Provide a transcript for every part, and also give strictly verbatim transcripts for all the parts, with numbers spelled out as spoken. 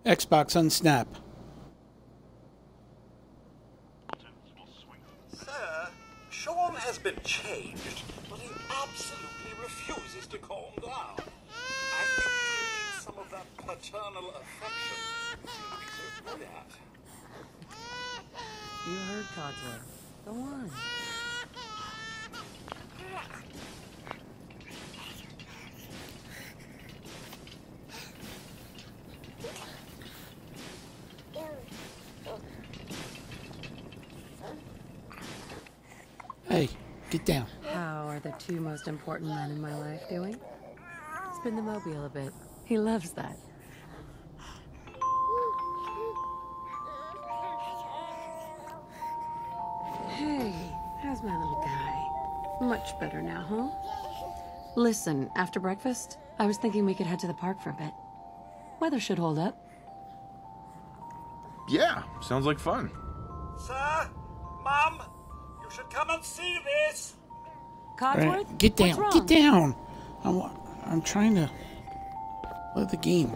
Xbox unsnap. Sir, Sean has been changed, but he absolutely refuses to calm down. I think he needs some of that paternal affection you seem to be so good at. You heard Codsworth. Go on. Hey, get down. How are the two most important men in my life doing? Spin the mobile a bit. He loves that. Hey, how's my little guy? Much better now, huh? Listen, after breakfast, I was thinking we could head to the park for a bit. Weather should hold up. Yeah, sounds like fun. Sir, Mum, you should come and see this. Codsworth? Right, get down. What's wrong? Get down. I'm, I'm trying to play the game.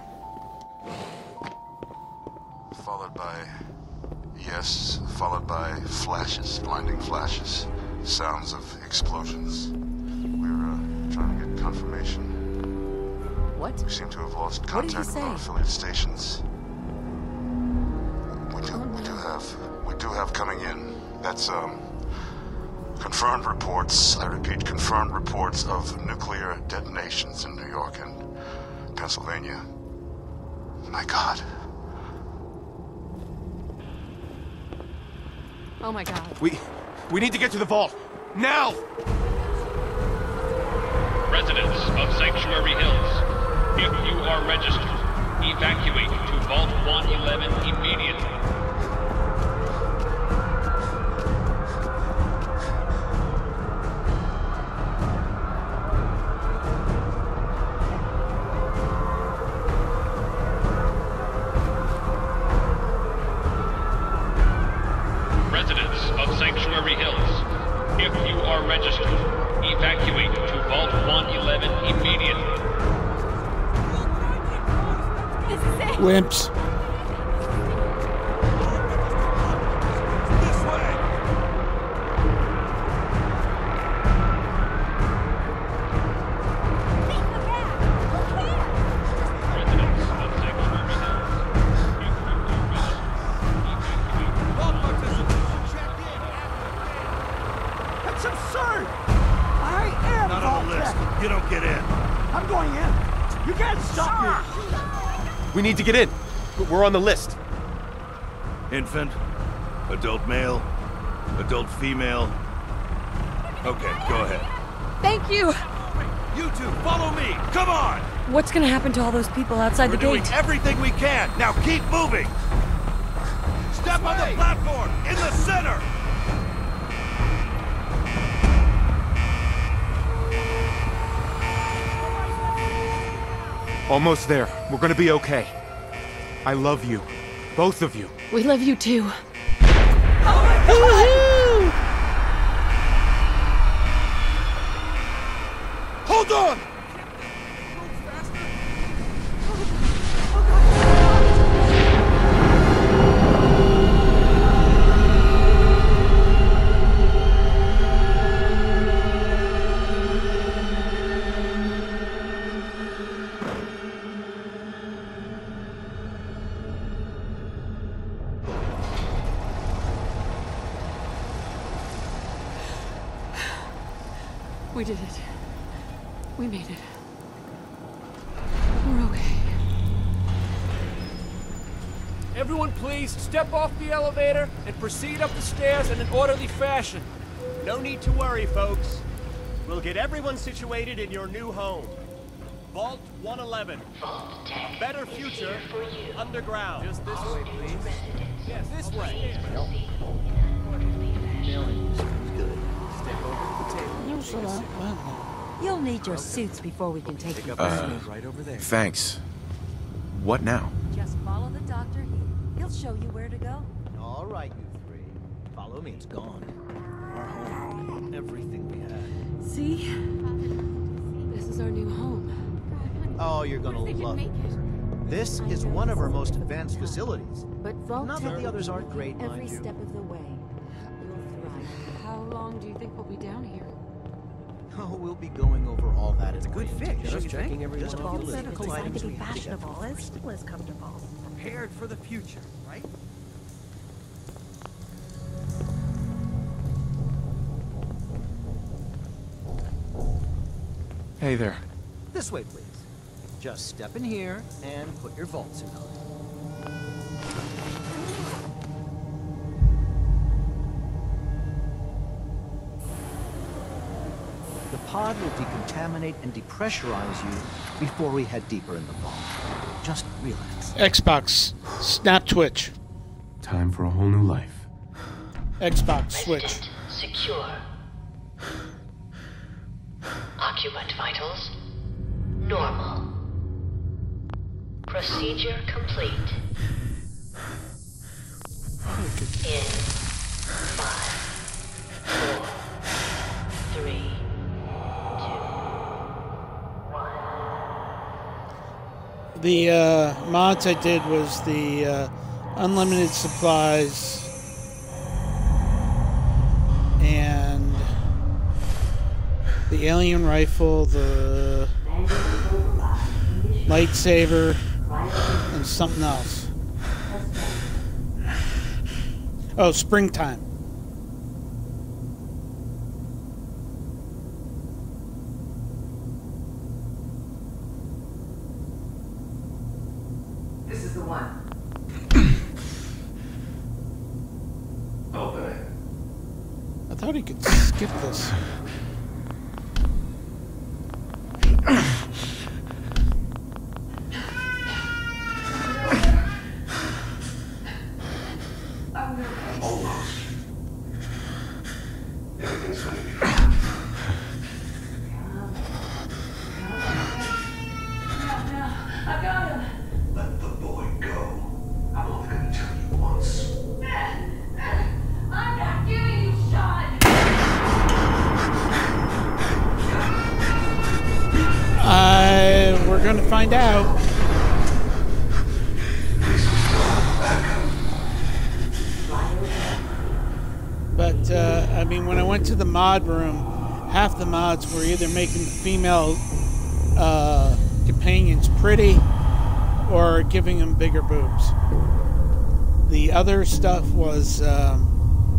Followed by... Yes, followed by flashes, blinding flashes. Sounds of explosions. We're uh, trying to get confirmation. What? We seem to have lost What did he contact with our say? affiliate stations. We do, we do have, we do have coming in. That's, um, confirmed reports, I repeat, confirmed reports of nuclear detonations in New York and Pennsylvania. My God. Oh my god. We... we need to get to the vault. Now! Residents of Sanctuary Hills, if you are registered, evacuate to Vault one eleven immediately. Residents of Sanctuary Hills, if you are registered, evacuate to Vault one eleven immediately. Wimps. This way. Residents of Sanctuary Hills, if you are registered, All participants, check in. That's absurd! I am Not on the list. Vault-Tec. You don't get in. I'm going in. You can't stop me. We need to get in. We're on the list. Infant, adult male, adult female. Okay, go ahead. Thank you! You two, follow me. Come on. What's gonna happen to all those people outside We're the doing gate? everything we can. Now keep moving. Step on the platform in the center. Almost there. We're gonna be okay. I love you. Both of you. We love you too. Hold on. We did it. We made it. We're okay. Everyone please step off the elevator and proceed up the stairs in an orderly fashion. No need to worry, folks. We'll get everyone situated in your new home. Vault one eleven. A better future underground. Just this way, please. Yes, this way. You'll need your suits before we can take you. Uh, thanks. What now? Just follow the doctor here. He'll show you where to go. All right, you three. Follow me. It's gone. Our home. Everything we had. See? This is our new home. Oh, you're gonna love it. This is one of our most advanced facilities. But Vault Not that the others aren't great, every mind you. step of the way. You'll thrive. How long do you think we'll be down here? Oh, we'll be going over all that. It's a good fit. Just checking every Just one all of the you physical listeners. items to we be have to get fashionable first. as still as comfortable. Prepared for the future, right? Hey there. This way, please. Just step in here and put your vault suit on. The pod will decontaminate and depressurize you before we head deeper in the vault. Just relax. Xbox. Snap Twitch. Time for a whole new life. Xbox Switch. Resident secure. Occupant vitals normal. Procedure complete. In five, four, three, two, one. The uh, mods I did was the uh, unlimited supplies and the alien rifle, the lightsaber, and something else. Oh, springtime. This is the one. Open it. I thought he could skip this. Almost. Everything's going to be fine. I got him. Let the boy go. I'm only going to tell you once. I'm not giving you shot. I we're gonna find out. But uh, I mean, when I went to the mod room, half the mods were either making the female uh, companions pretty or giving them bigger boobs. The other stuff was um,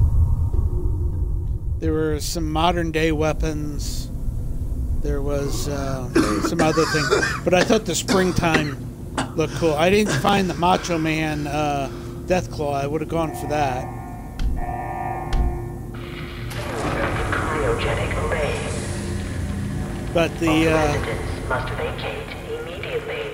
there were some modern day weapons. There was uh, some other things, but I thought the springtime looked cool. I didn't find the Macho Man uh, Deathclaw. I would have gone for that. Cryogenic array. But the uh, Residents must vacate immediately.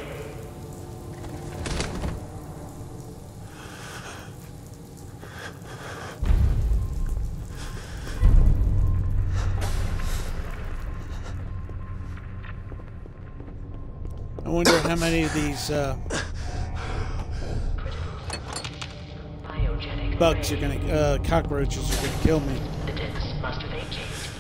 I wonder how many of these uh, bugs are gonna, uh, cockroaches are gonna kill me. Residents must vacate.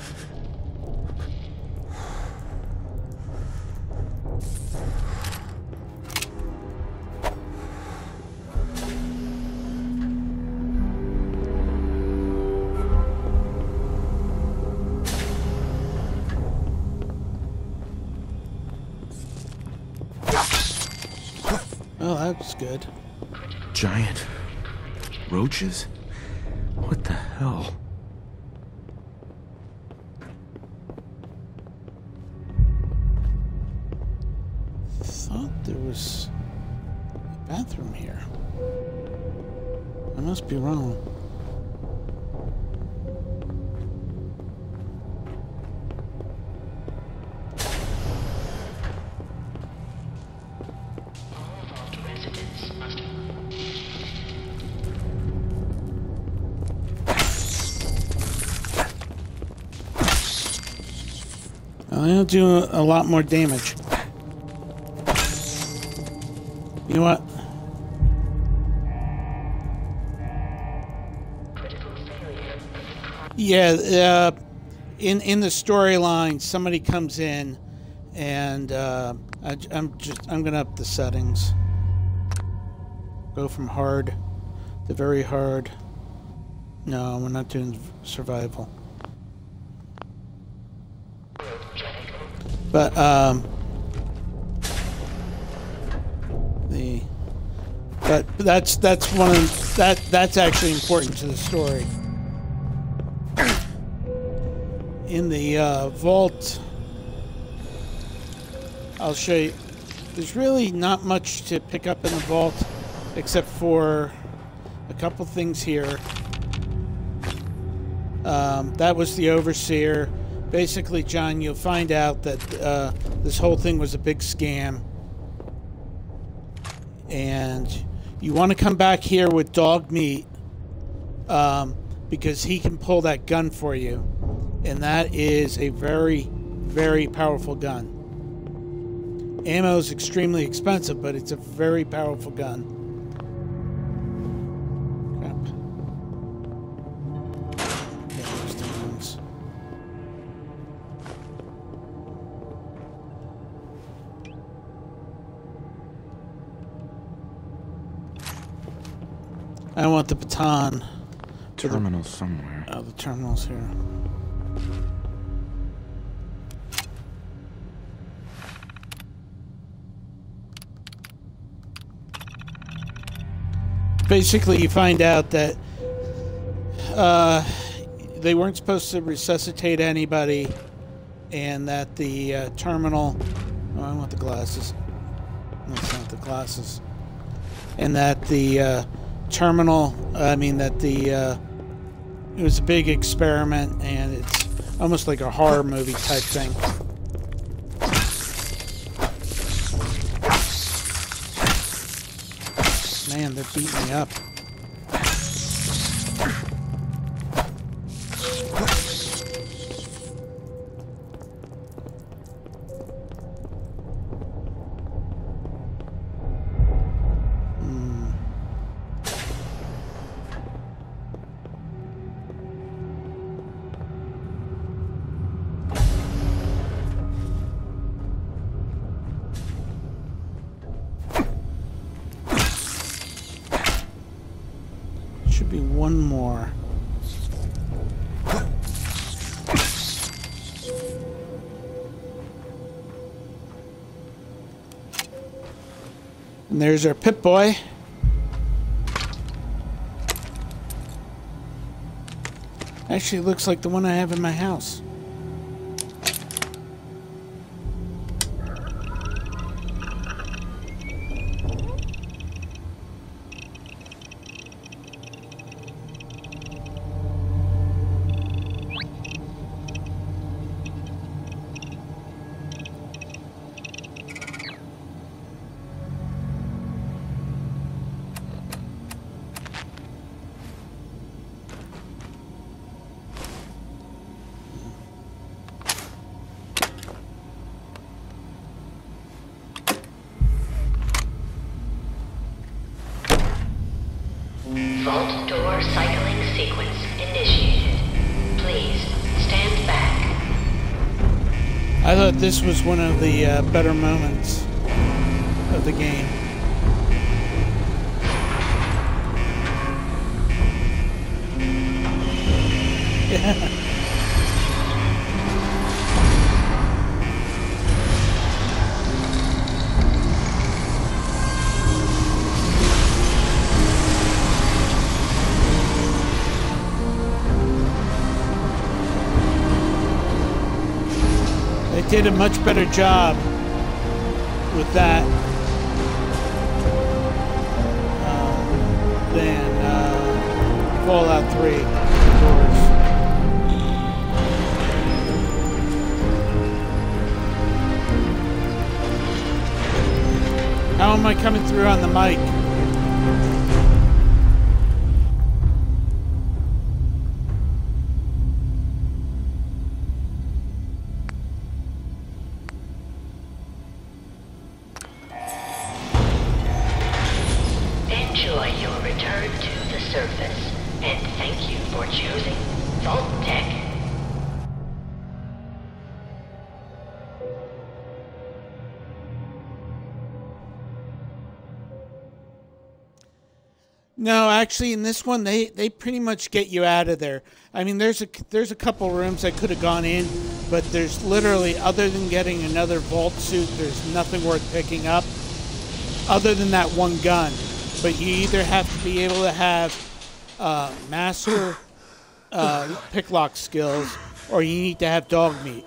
Oh, that's good. Giant roaches? What the hell? Thought there was a bathroom here. I must be wrong. I'll do a, a lot more damage. You know what? Yeah, uh, in in the storyline, somebody comes in, and uh, I, I'm just I'm gonna up the settings. Go from hard to very hard. No, we're not doing survival. But, um... the... But that's, that's one of... That, that's actually important to the story. In the, uh, vault... I'll show you. There's really not much to pick up in the vault, except for a couple things here. Um, that was the Overseer. Basically, John, you'll find out that uh, this whole thing was a big scam. And you want to come back here with Dog Meat, um, because he can pull that gun for you. And that is a very, very powerful gun. Ammo is extremely expensive, but it's a very powerful gun. Crap. Yeah, those two ones. I want the baton. Terminal somewhere. Oh, the terminal's here. Basically, you find out that uh, they weren't supposed to resuscitate anybody, and that the uh, terminal... Oh, I want the glasses. That's not the glasses. And that the uh, terminal... I mean, that the... Uh, it was a big experiment, and it's almost like a horror movie type thing. Man, they're beating me up. Hmm. Should be one more. And there's our Pip-Boy. Actually, it looks like the one I have in my house. Vault door cycling sequence initiated. Please stand back. I thought this was one of the uh, better moments of the game. Yeah. They did a much better job with that um, than uh, Fallout three. How am I coming through on the mic? Enjoy your return to the surface, and thank you for choosing Vault Tech. No, actually, in this one, they, they pretty much get you out of there. I mean, there's a there's a couple rooms I could have gone in, but there's literally, other than getting another vault suit, there's nothing worth picking up, other than that one gun. But you either have to be able to have uh, master uh, picklock skills, or you need to have dog meat.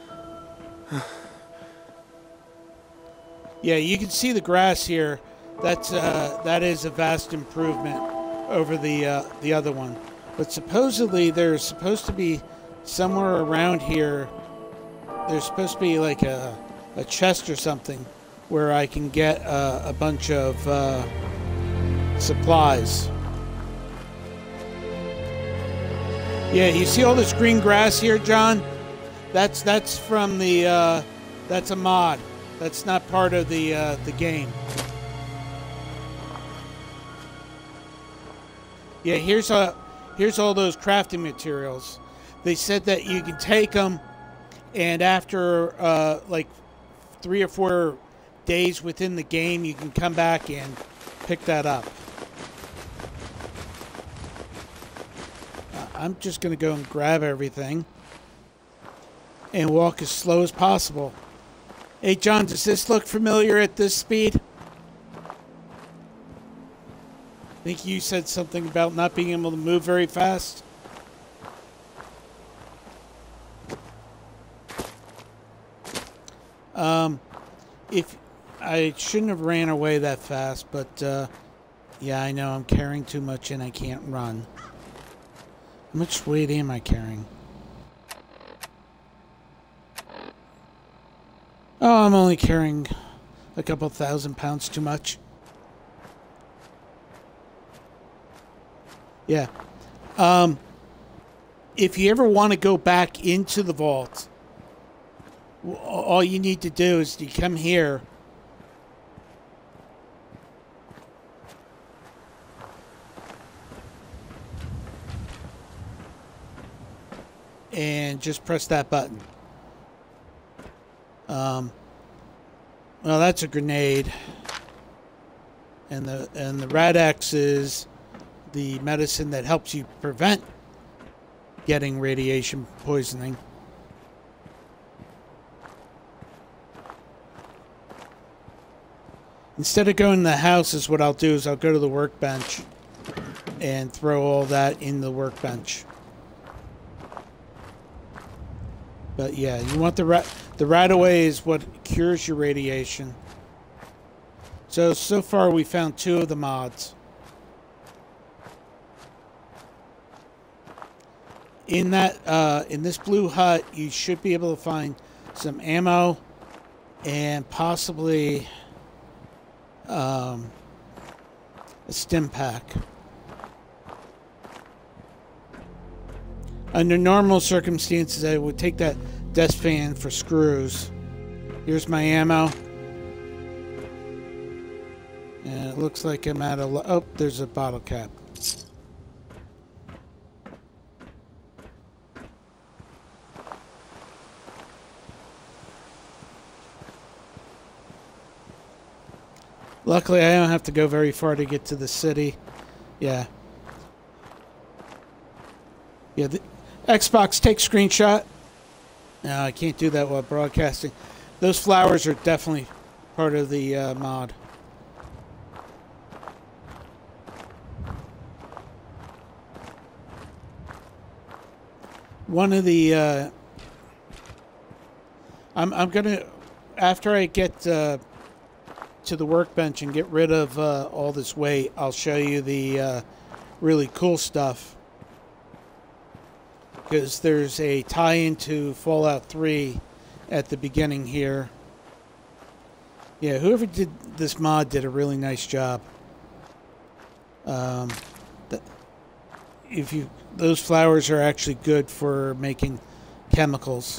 Yeah, you can see the grass here. That's uh, that is a vast improvement over the uh, the other one. But supposedly there's supposed to be somewhere around here. There's supposed to be like a a chest or something where I can get uh, a bunch of uh, supplies. Yeah, you see all this green grass here, John? That's that's from the uh, that's a mod. That's not part of the uh, the game. Yeah, here's a here's all those crafting materials. They said that you can take them, and after uh, like three or four days within the game, you can come back and pick that up. Uh, I'm just gonna go and grab everything and walk as slow as possible. Hey, John, does this look familiar at this speed? I think you said something about not being able to move very fast. Um, if I shouldn't have ran away that fast, but uh, yeah, I know I'm carrying too much and I can't run. How much weight am I carrying? Oh, I'm only carrying a couple thousand pounds too much. Yeah. Um, if you ever want to go back into the vault, all you need to do is you come here. And just press that button. Um, well, that's a grenade. And the, and the Rad-X is the medicine that helps you prevent getting radiation poisoning. Instead of going to the house, is what I'll do is I'll go to the workbench and throw all that in the workbench. But yeah, you want the ra the Radaway is what cures your radiation. So so far we found two of the mods. In that, uh, in this blue hut, you should be able to find some ammo and possibly um, a stim pack. Under normal circumstances, I would take that desk fan for screws. Here's my ammo. And it looks like I'm at a... Oh, there's a bottle cap. Luckily, I don't have to go very far to get to the city. Yeah. Yeah, the Xbox, take screenshot. No, I can't do that while broadcasting. Those flowers are definitely part of the uh, mod. One of the... Uh, I'm, I'm gonna... After I get... Uh, to the workbench and get rid of uh, all this weight, I'll show you the uh, really cool stuff, because there's a tie-in to Fallout three at the beginning here. Yeah, whoever did this mod did a really nice job. Um, the, if you those flowers are actually good for making chemicals.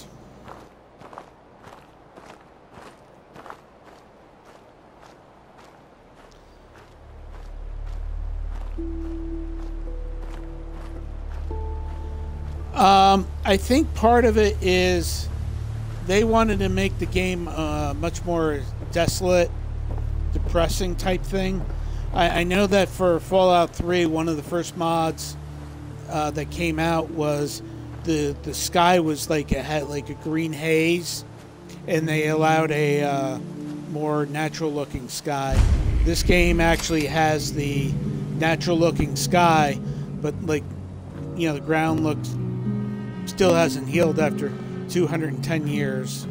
Um, I think part of it is they wanted to make the game uh, much more desolate, depressing type thing. I, I know that for Fallout three, one of the first mods uh, that came out was the the sky was like it had like a green haze, and they allowed a uh, more natural looking sky. This game actually has the natural looking sky, but like, you know, the ground looks still hasn't healed after two hundred ten years.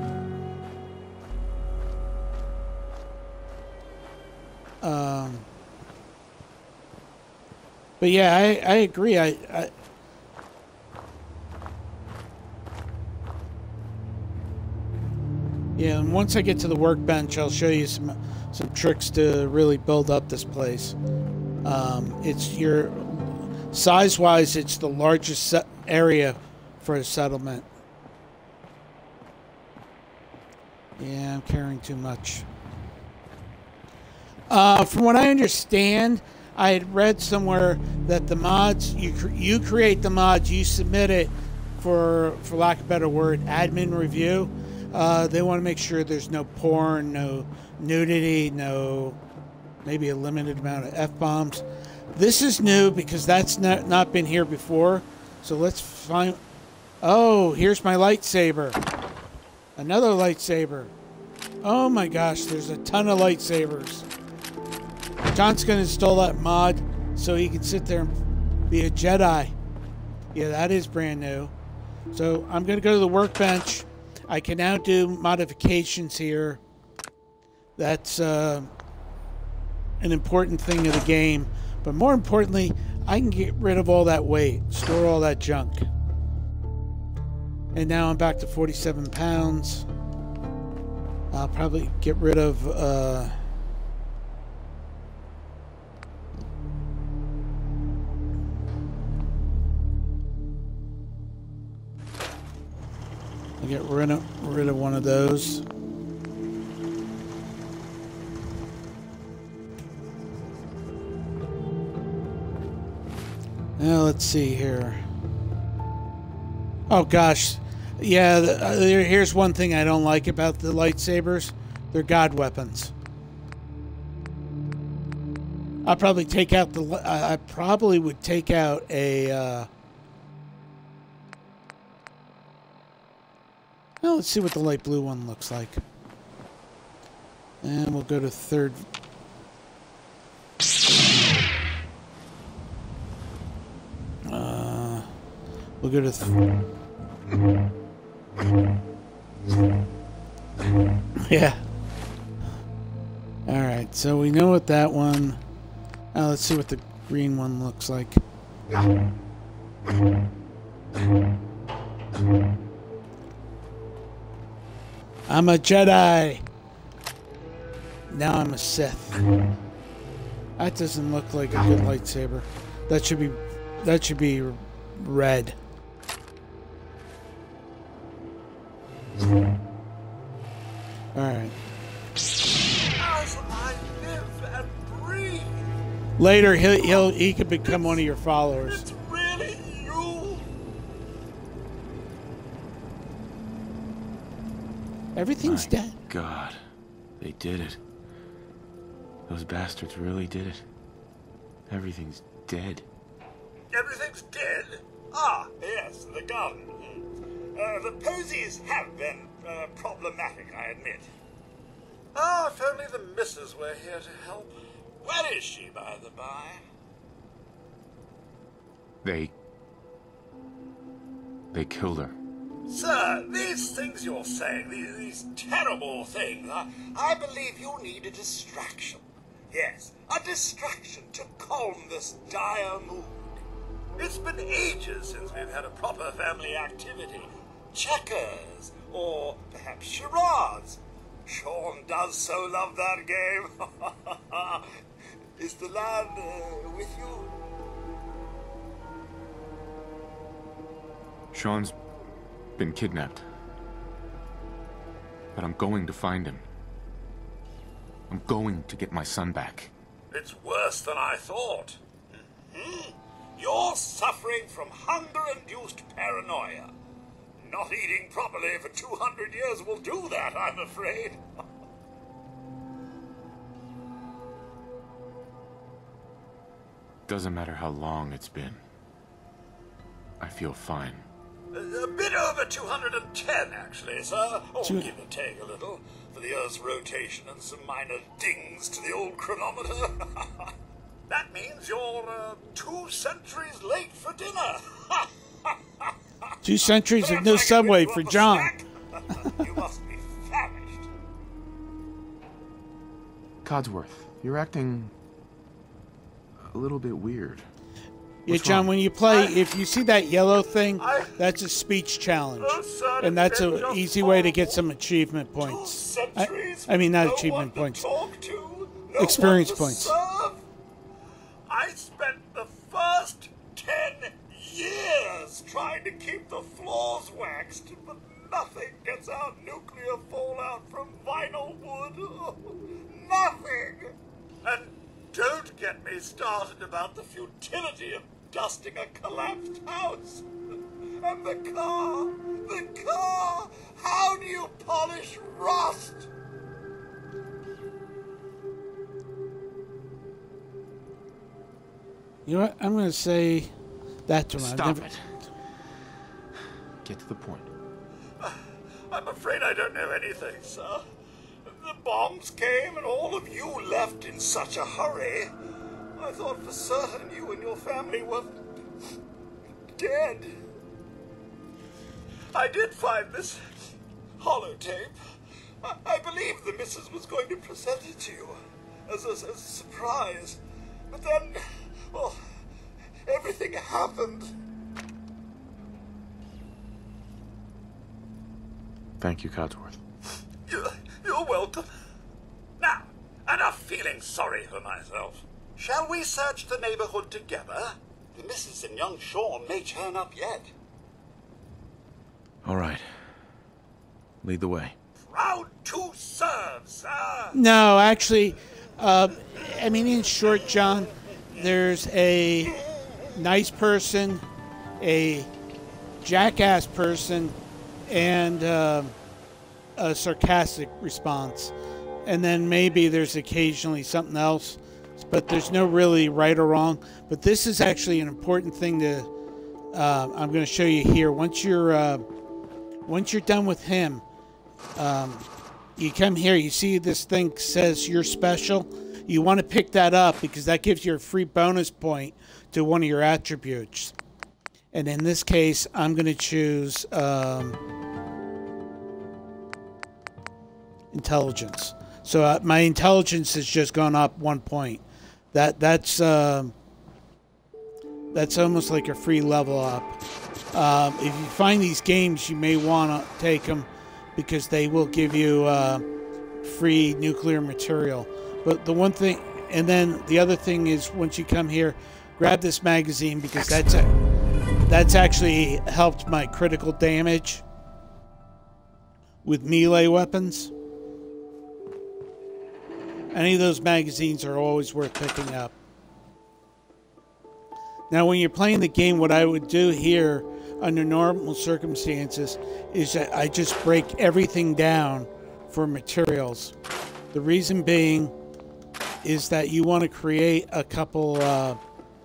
Um, but yeah, I, I agree. I, I yeah, and once I get to the workbench, I'll show you some some tricks to really build up this place. Um, it's your size-wise, it's the largest set area for a settlement. Yeah, I'm carrying too much. Uh, from what I understand, I had read somewhere that the mods, you cr you create the mods, you submit it for, for lack of a better word, admin review. Uh, they want to make sure there's no porn, no nudity, no, maybe a limited amount of F-bombs. This is new because that's not, not been here before. So let's find... Oh, here's my lightsaber. Another lightsaber. Oh my gosh, there's a ton of lightsabers. John's going to install that mod so he can sit there and be a Jedi. Yeah, that is brand new. So I'm going to go to the workbench. I can now do modifications here. That's uh, an important thing of the game. But more importantly, I can get rid of all that weight, store all that junk. And now I'm back to forty-seven pounds. I'll probably get rid of... Uh, I'll get rid of, rid of one of those. Now let's see here. Oh gosh, yeah. The, uh, here's one thing I don't like about the lightsabers: they're god weapons. I'll probably take out the. I probably would take out a. Uh, Well, let's see what the light blue one looks like. And we'll go to third. Uh, we'll go to... Th yeah. Alright, so we know what that one... Now let's see what the green one looks like. I'm a Jedi. Now I'm a Sith. That doesn't look like a good lightsaber. That should be, that should be red. All right. As I live and breathe. Later, he'll, he'll he could become one of your followers. It's really you. Everything's My dead. God, they did it. Those bastards really did it. Everything's dead. Everything's dead? Ah, yes, the gun. Uh, the posies have been uh, problematic, I admit. Ah, if only the missus were here to help. Where is she, by the by? They... They killed her. Sir, these things you're saying, these, these terrible things, I, I believe you need a distraction. Yes, a distraction to calm this dire mood. It's been ages since we've had a proper family activity. Checkers, or perhaps charades. Sean does so love that game. Is the lad uh, with you? Sean's been kidnapped. But I'm going to find him. I'm going to get my son back. It's worse than I thought. Mm-hmm. You're suffering from hunger-induced paranoia. Not eating properly for two hundred years will do that, I'm afraid. Doesn't matter how long it's been. I feel fine. A, a bit over two hundred ten, actually, sir. Or Two- give or take a little, for the Earth's rotation and some minor dings to the old chronometer. That means you're uh, two centuries late for dinner. Two centuries of no subway for John. You must be famished. Codsworth, you're acting a little bit weird. Yeah, What's John, wrong? when you play, if you see that yellow thing, that's a speech challenge. And that's an easy way to get some achievement points. I, I mean, not achievement points. Experience points. I spent the first ten years trying to keep the floors waxed, but nothing gets out nuclear fallout from vinyl wood. Nothing! And don't get me started about the futility of dusting a collapsed house. And the car, the car, how do you polish rust? You know what? I'm going to say that to him. I've Stop never- it. Get to the point. I'm afraid I don't know anything, sir. The bombs came and all of you left in such a hurry. I thought for certain you and your family were dead. I did find this holotape. I, I believe the missus was going to present it to you as a, as a surprise. But then, well, everything happened. Thank you, Codsworth. You're, you're welcome. Now, enough feeling sorry for myself. Shall we search the neighborhood together? The missus and young Sean may turn up yet. All right. Lead the way. Proud to serve, sir. No, actually, uh, I mean, in short, John, there's a nice person, a jackass person, and uh, a sarcastic response. And then maybe there's occasionally something else, but there's no really right or wrong. But this is actually an important thing to, uh, I'm going to show you here. Once you're, uh, once you're done with him, um, you come here, you see this thing says you're special. You want to pick that up because that gives you a free bonus point to one of your attributes. And in this case, I'm going to choose um, intelligence. So uh, my intelligence has just gone up one point. That that's uh, that's almost like a free level up. Um, if you find these games, you may want to take them because they will give you uh, free nuclear material. But the one thing, and then the other thing is, once you come here, grab this magazine because that's a, that's actually helped my critical damage with melee weapons. Any of those magazines are always worth picking up. Now, when you're playing the game, what I would do here under normal circumstances is that I just break everything down for materials. The reason being is that you want to create a couple uh,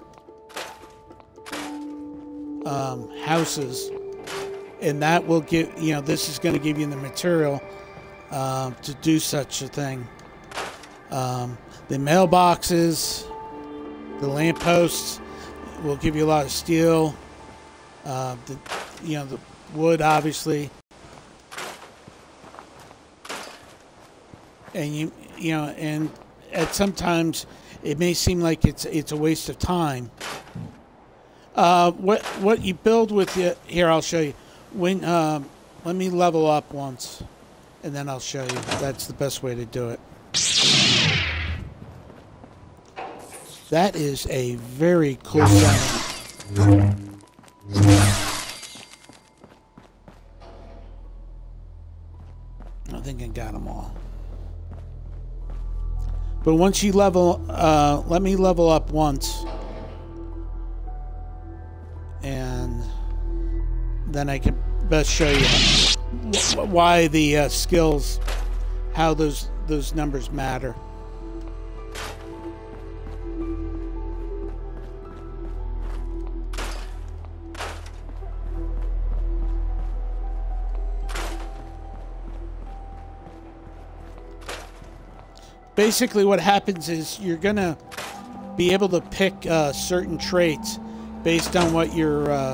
um, houses, and that will give, you know, this is going to give you the material uh, to do such a thing. Um, the mailboxes, the lampposts will give you a lot of steel. Uh, the, you know, the wood, obviously, and you, you know, and at sometimes it may seem like it's it's a waste of time. Uh, what what you build with it here, I'll show you. When um, let me level up once, and then I'll show you. That's the best way to do it. That is a very cool sound. I think I got them all. But once you level, uh, let me level up once. And then I can best show you why the uh, skills, how those those numbers matter. basically what happens is you're gonna be able to pick uh, certain traits based on what your uh,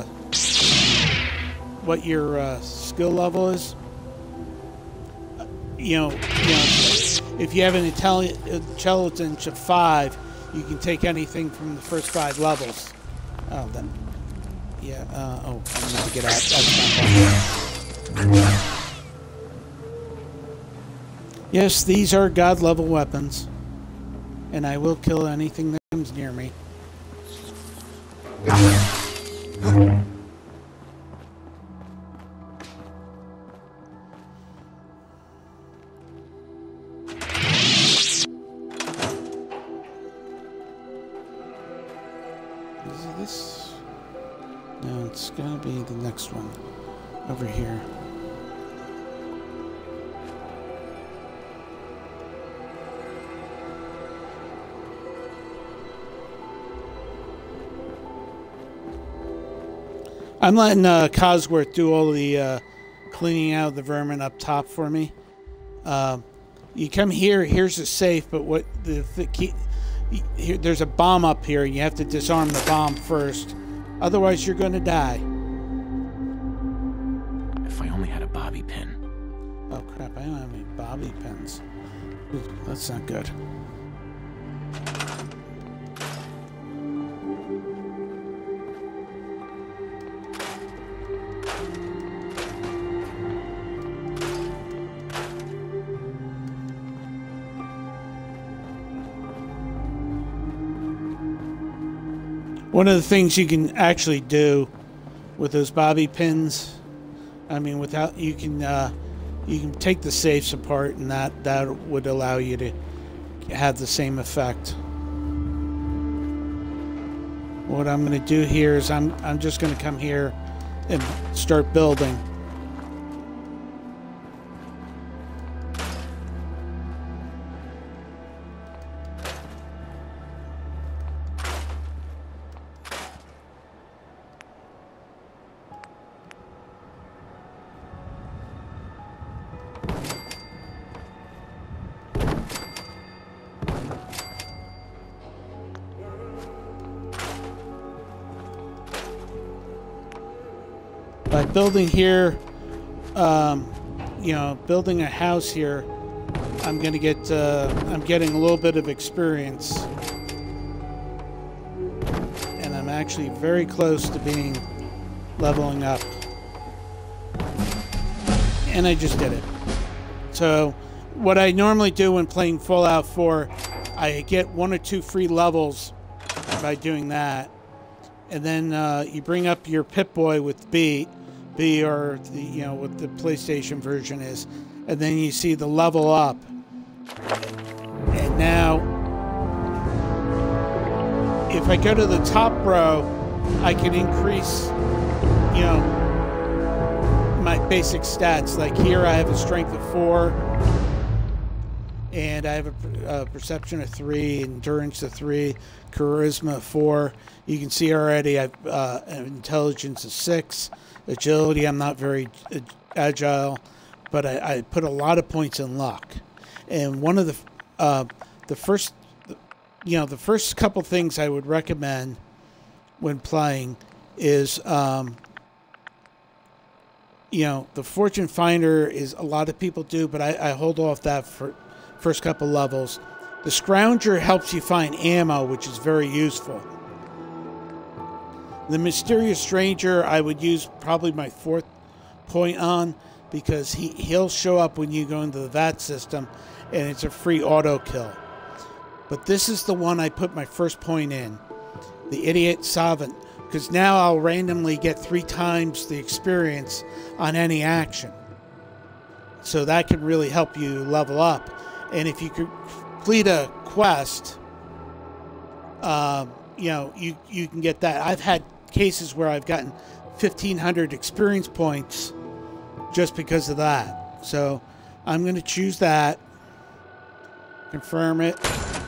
what your uh, skill level is. You know, you know, if you have an intelli intelligence of five, you can take anything from the first five levels. Oh, then, yeah. Uh, oh, I'm gonna get out. That's not fun. Yes, these are god level weapons, and I will kill anything that comes near me. Is it this? No, it's gonna be the next one over here. I'm letting uh, Cosworth do all the uh, cleaning out of the vermin up top for me. Uh, you come here, here's a safe, but what the, the key, here, there's a bomb up here, and you have to disarm the bomb first. Otherwise, you're going to die. If I only had a bobby pin. Oh crap! I don't have any bobby pins. Ooh, that's not good. One of the things you can actually do with those bobby pins, I mean, without you can uh, you can take the safes apart, and that that would allow you to have the same effect. What I'm going to do here is I'm I'm just going to come here and start building. By building here, um, you know, building a house here, I'm gonna get, uh, I'm getting a little bit of experience, and I'm actually very close to being leveling up, and I just did it. So, what I normally do when playing Fallout four, I get one or two free levels by doing that, and then uh, you bring up your Pip-Boy with B. B or the, you know, what the PlayStation version is, and then you see the level up, and now if I go to the top row, I can increase, you know, my basic stats. Like here I have a strength of four, and I have a, a perception of three, endurance of three, charisma of four. You can see already I've uh, an intelligence of six. Agility, I'm not very agile, but I, I put a lot of points in luck. And one of the, uh, the first, you know, the first couple things I would recommend when playing is, um, you know, the Fortune Finder is a lot of people do, but I, I hold off that for first couple levels. The Scrounger helps you find ammo, which is very useful. The Mysterious Stranger, I would use probably my fourth point on, because he, he'll show up when you go into the V A T system, and it's a free auto kill. But this is the one I put my first point in, the Idiot Savant, because now I'll randomly get three times the experience on any action. So that can really help you level up. And if you complete a quest, uh, you know, you, you can get that. I've had cases where I've gotten fifteen hundred experience points just because of that. So I'm going to choose that, confirm it,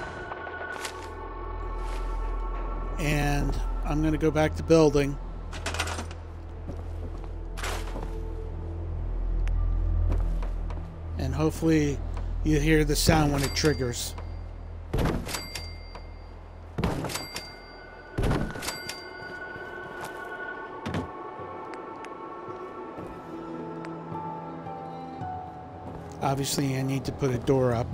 and I'm going to go back to building. And hopefully you hear the sound when it triggers. Obviously, I need to put a door up.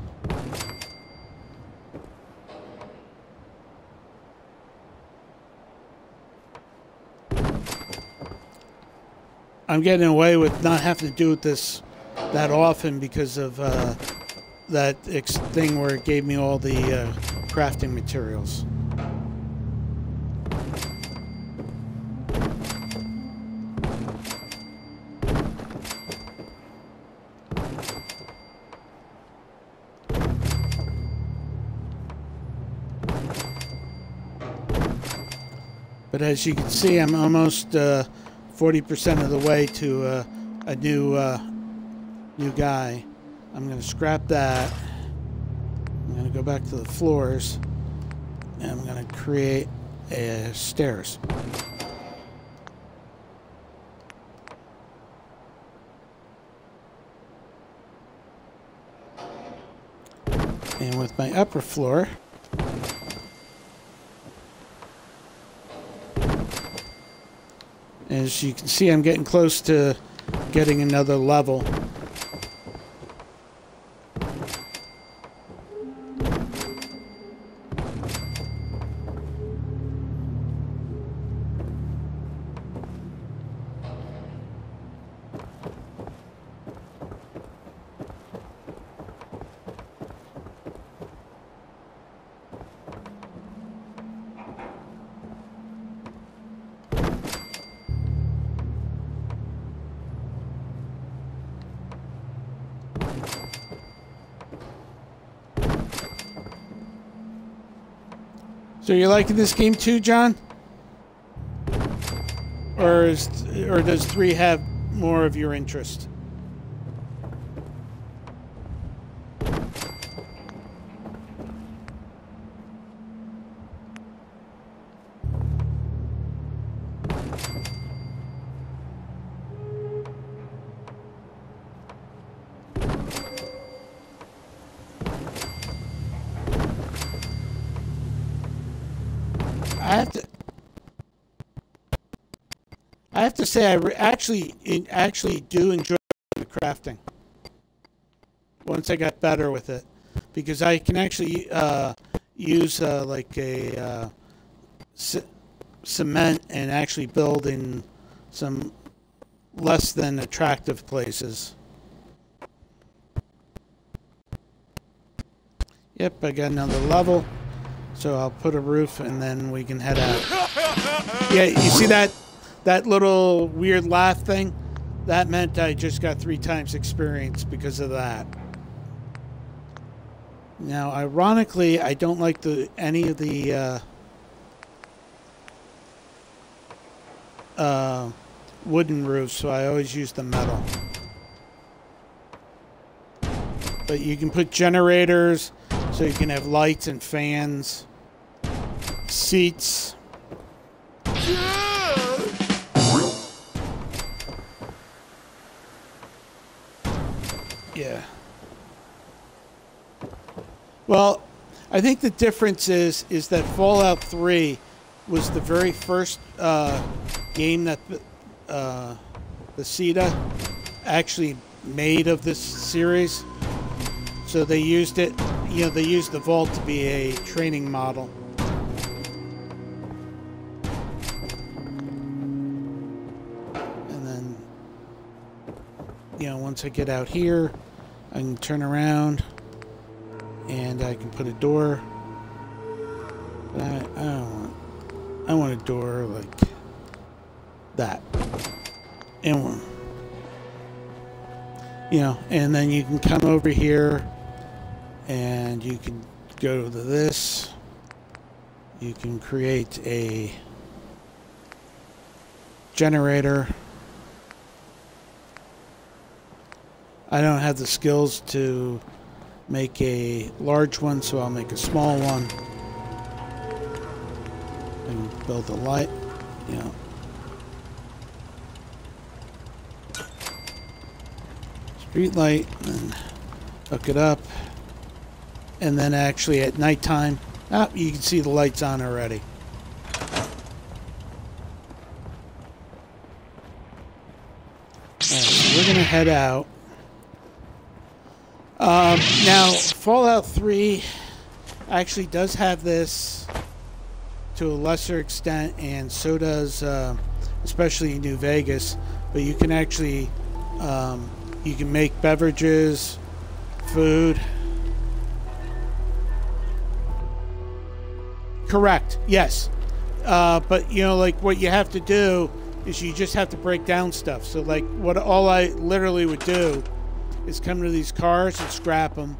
I'm getting away with not having to do this that often because of uh, that ex thing where it gave me all the uh, crafting materials. But as you can see, I'm almost uh, forty percent of the way to uh, a new uh, new guy. I'm going to scrap that. I'm going to go back to the floors, and I'm going to create uh, stairs. And with my upper floor, as you can see, I'm getting close to getting another level. So you're liking this game too, John? Or is, or does three have more of your interest? I have to. I have to say, I re actually, it actually do enjoy the crafting. Once I got better with it, because I can actually uh, use uh, like a uh, c cement and actually build in some less than attractive places. Yep, I got another level. So I'll put a roof and then we can head out. Yeah, you see that that little weird laugh thing? That meant I just got three times experience because of that. Now, ironically, I don't like the any of the uh, uh, wooden roofs, so I always use the metal. But you can put generators, so you can have lights and fans. Seats. Yeah. Well, I think the difference is is that Fallout three was the very first uh, game that uh, Bethesda actually made of this series. So they used it, you know, they used the Vault to be a training model. You know, once I get out here, I can turn around and I can put a door. But I, I don't want, I want a door like that. And one. You know, and then you can come over here and you can go to this. You can create a generator. I don't have the skills to make a large one, so I'll make a small one. And build a light, you know. Street light, and hook it up. And then actually at nighttime, ah, you can see the lights on already. Alright, so we're gonna head out. Um, now, Fallout three actually does have this to a lesser extent, and so does, uh, especially New Vegas. But you can actually, um, you can make beverages, food. Correct. Yes. Uh, but you know, like what you have to do is you just have to break down stuff. So like what all I literally would do is come to these cars and scrap them.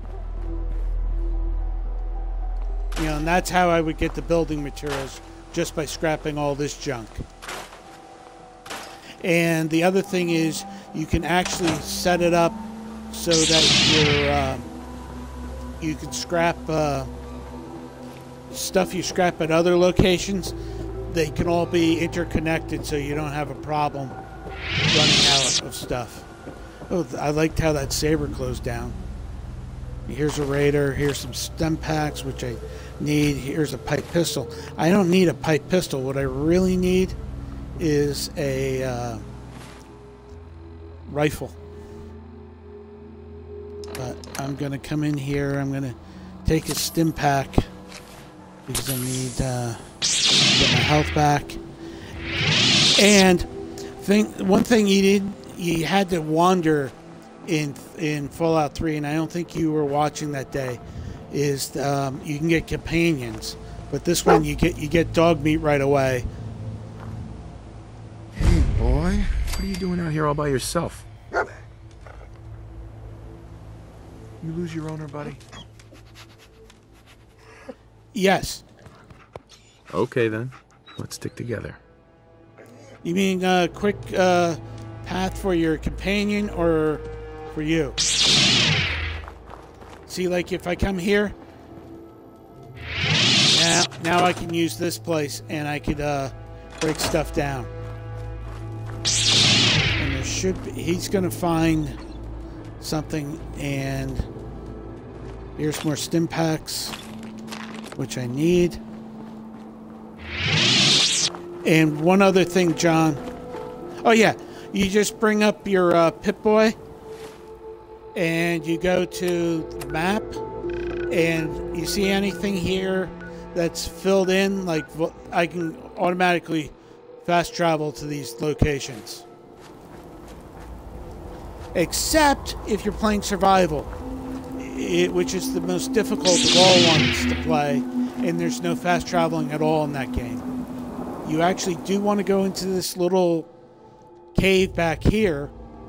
You know, and that's how I would get the building materials, just by scrapping all this junk. And the other thing is you can actually set it up so that you're, uh, you can scrap uh, stuff you scrap at other locations. They can all be interconnected, so you don't have a problem running out of stuff. Oh, I liked how that saber closed down. Here's a Raider. Here's some stem packs, which I need. Here's a pipe pistol. I don't need a pipe pistol. What I really need is a uh, rifle. But I'm going to come in here. I'm going to take a stim pack because I need uh, to get my health back. And thing, one thing you did, you had to wander in in Fallout three, and I don't think you were watching that day, is um, you can get companions, but this one you get you get dog meat right away. Hey boy, what are you doing out here all by yourself? You lose your owner, buddy? Yes. Okay then, let's stick together. You mean a quick uh, path for your companion or for you? See, like if I come here, now now I can use this place and I could uh, break stuff down. And there should be, he's gonna find something, and here's more stim packs, which I need. And one other thing, John. Oh yeah, you just bring up your uh, Pip-Boy, and you go to the map, and you see anything here that's filled in, like I can automatically fast travel to these locations. Except if you're playing survival, it, which is the most difficult of all ones to play, and there's no fast traveling at all in that game. You actually do want to go into this little cave back here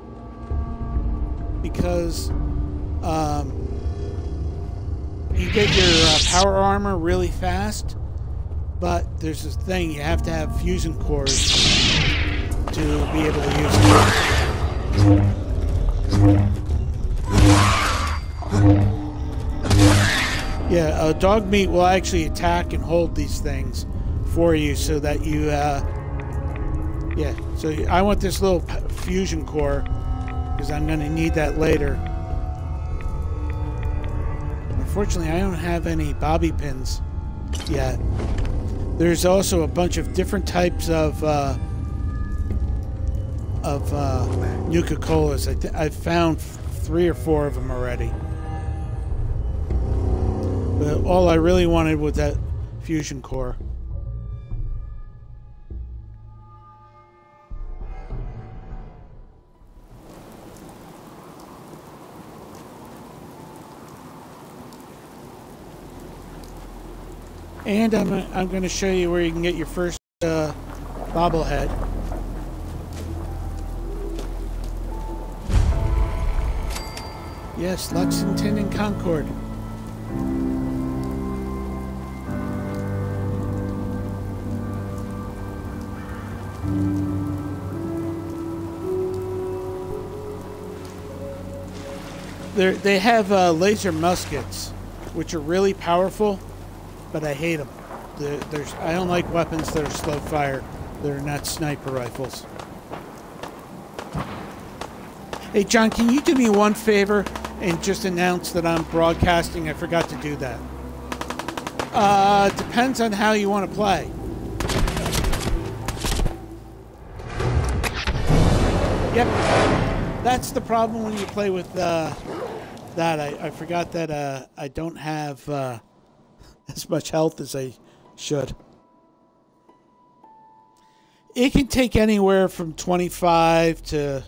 because um, you get your uh, power armor really fast, but there's this thing, you have to have fusion cores to be able to use it. Yeah, uh, dog meat will actually attack and hold these things for you so that you, uh, yeah, so I want this little fusion core because I'm going to need that later. Unfortunately, I don't have any bobby pins yet. There's also a bunch of different types of, uh, of uh, Nuka-Colas. I th I've found three or four of them already. But all I really wanted was that fusion core. And I'm, I'm going to show you where you can get your first uh, bobblehead. Yes, Lexington and Concord. They're, they have uh, laser muskets, which are really powerful, but I hate them. They're, there's, I don't like weapons that are slow fire. They're not sniper rifles. Hey, John, can you do me one favor and just announce that I'm broadcasting? I forgot to do that. Uh, depends on how you want to play. Yep. That's the problem when you play with uh, that. I, I forgot that uh, I don't have uh, as much health as I should. It can take anywhere from twenty-five to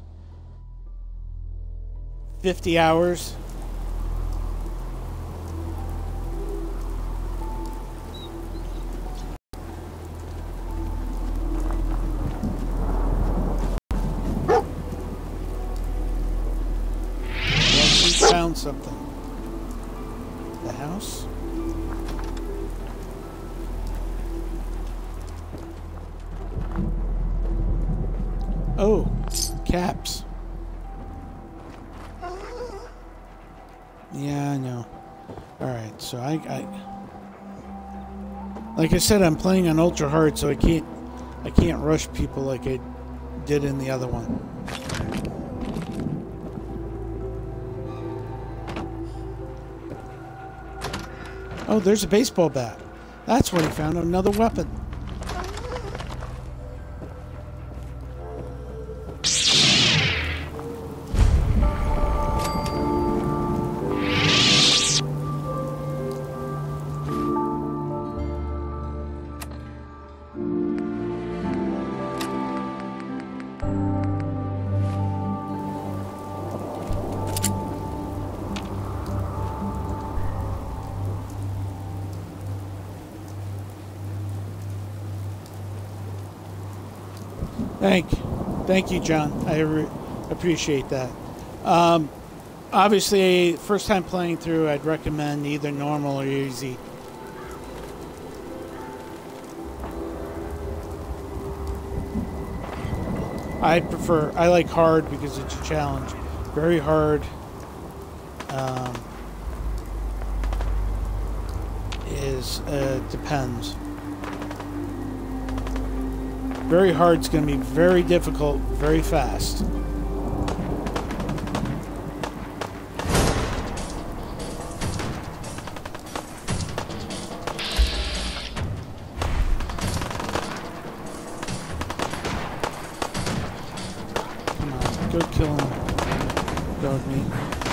fifty hours. Found something. The house? Oh, caps. Yeah, I know. Alright, so I, I... Like I said, I'm playing on ultra hard, so I can't... I can't rush people like I did in the other one. Oh, there's a baseball bat. That's what he found, another weapon. Thank, thank you, John. I re appreciate that. Um, obviously, first time playing through, I'd recommend either normal or easy. I prefer, I like hard because it's a challenge. Very hard um, is uh, depends. Very hard is going to be very difficult, very fast. Come on, go kill him, dog meat.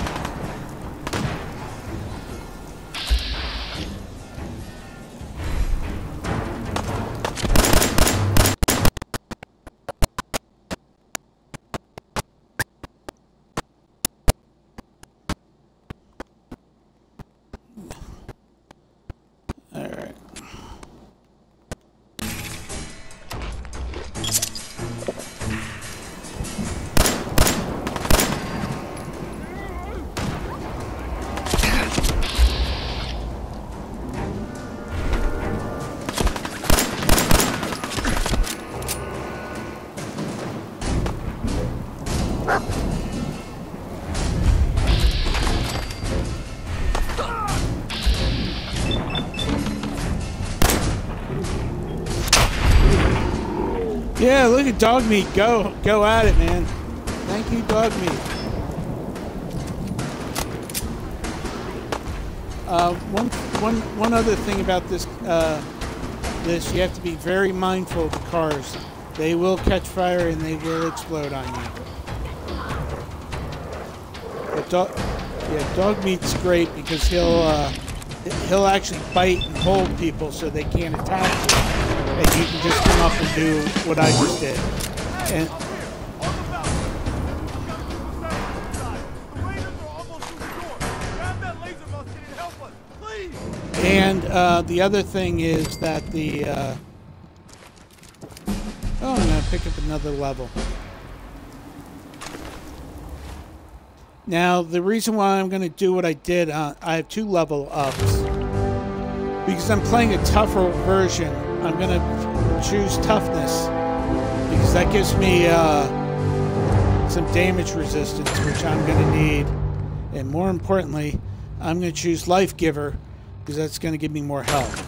Yeah, look at dog meat. Go, go at it, man. Thank you, dog meat. Uh, one, one, one other thing about this, uh, this, you have to be very mindful of the cars. They will catch fire and they will explode on you. But dog, yeah, dog meat's great because he'll, uh, he'll actually bite and hold people so they can't attack you. And you can just come up and do what I just did. And, and uh, the other thing is that the... Uh, oh, I'm going to pick up another level. Now, the reason why I'm going to do what I did, uh, I have two level ups. Because I'm playing a tougher version, I'm going to choose toughness. Because that gives me uh, some damage resistance, which I'm going to need. And more importantly, I'm going to choose Life Giver, because that's going to give me more health.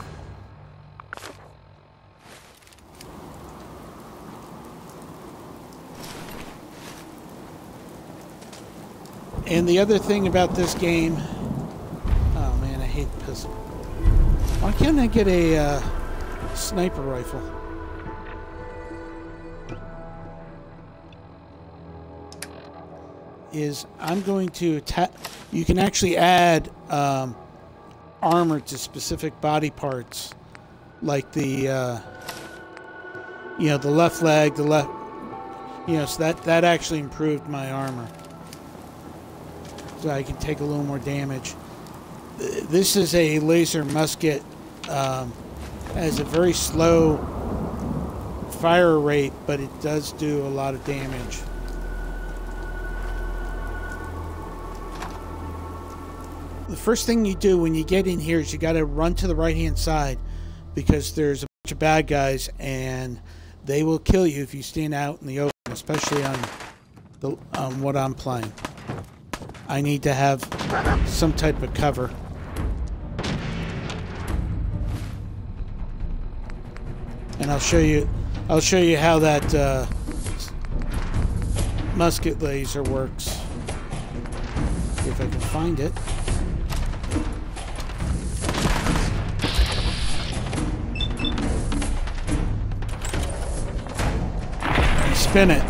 And the other thing about this game... Oh man, I hate pistol. Why can't I get a uh, sniper rifle? is I'm going to attack. You can actually add um, armor to specific body parts, like the uh, you know the left leg, the left. You know, so that that actually improved my armor, so I can take a little more damage. This is a laser musket. Um, has a very slow fire rate, but it does do a lot of damage. The first thing you do when you get in here is you got to run to the right hand side, because there's a bunch of bad guys and they will kill you if you stand out in the open, especially on the on what I'm playing. I need to have some type of cover. And I'll show you I'll show you how that uh, musket laser works. See if I can find it. You spin it.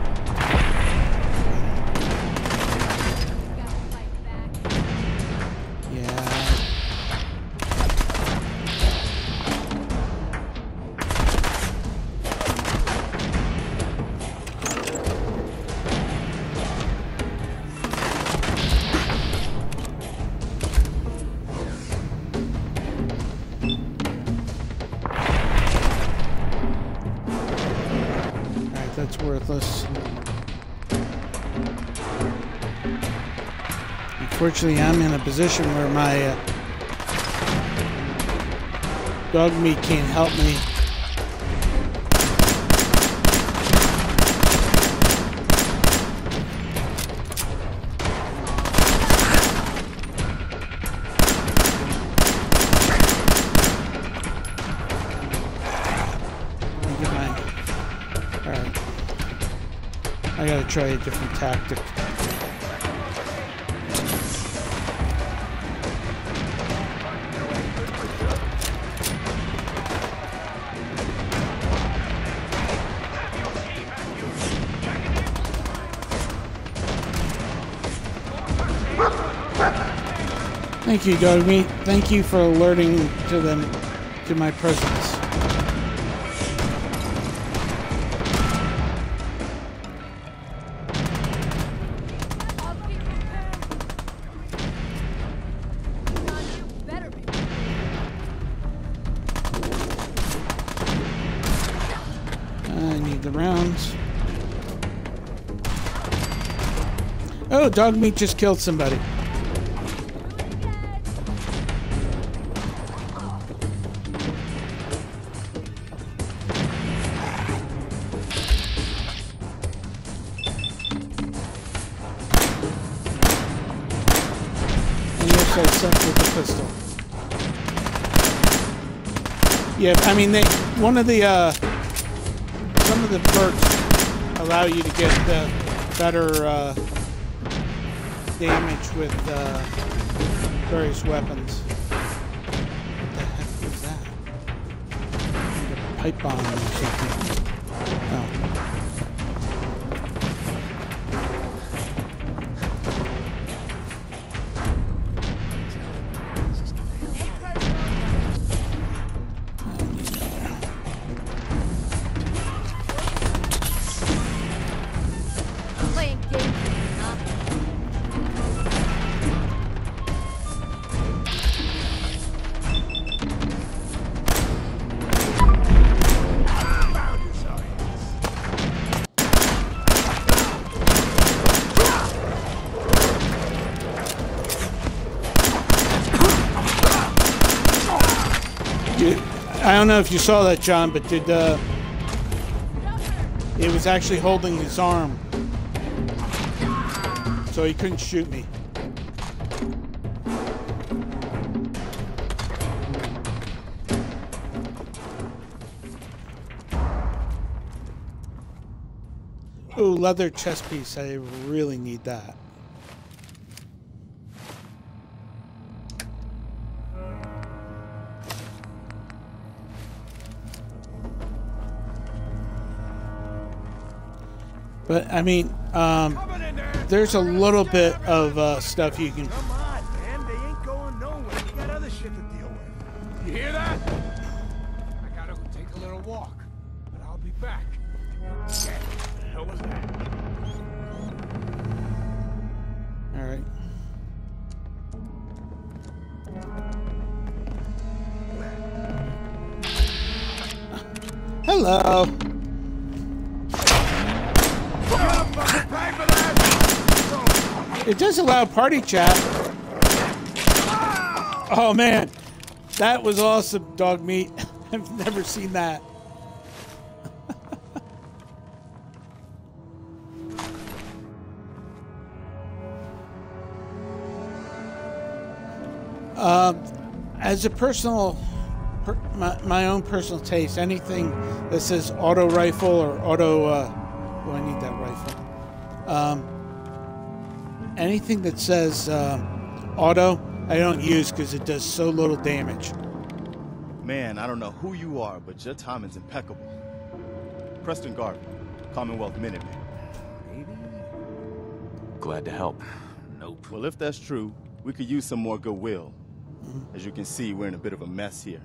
That's worthless. Unfortunately, I'm in a position where my uh, dog meat can't help me. I gotta try a different tactic. Thank you, dog meat. Thank you for alerting to them to my presence. Oh, dog meat just killed somebody. And yes, I sent with the pistol. Yeah, I mean, they one of the uh, some of the perks allow you to get the better uh, damage with uh, various weapons. What the heck was that? A pipe bomb or something. Oh. I don't know if you saw that, John, but did uh, it was actually holding his arm, so he couldn't shoot me. Ooh, leather chest piece. I really need that. But I mean, um, there's a little bit of uh, stuff you can. Come on, man. They ain't going nowhere. We got other shit to deal with. You hear that? I gotta go take a little walk, but I'll be back. Okay. What the hell was that? All right. Hello. It does allow party chat. Oh man, that was awesome, dog meat. I've never seen that. um, as a personal, per, my, my own personal taste, anything that says auto rifle or auto, uh, oh, I need that rifle. Um, anything that says uh, auto, I don't use because it does so little damage. Man, I don't know who you are, but your timing's impeccable. Preston Garvey, Commonwealth Minuteman. Maybe? Glad to help. Nope. Well, if that's true, we could use some more goodwill. Mm-hmm. As you can see, we're in a bit of a mess here.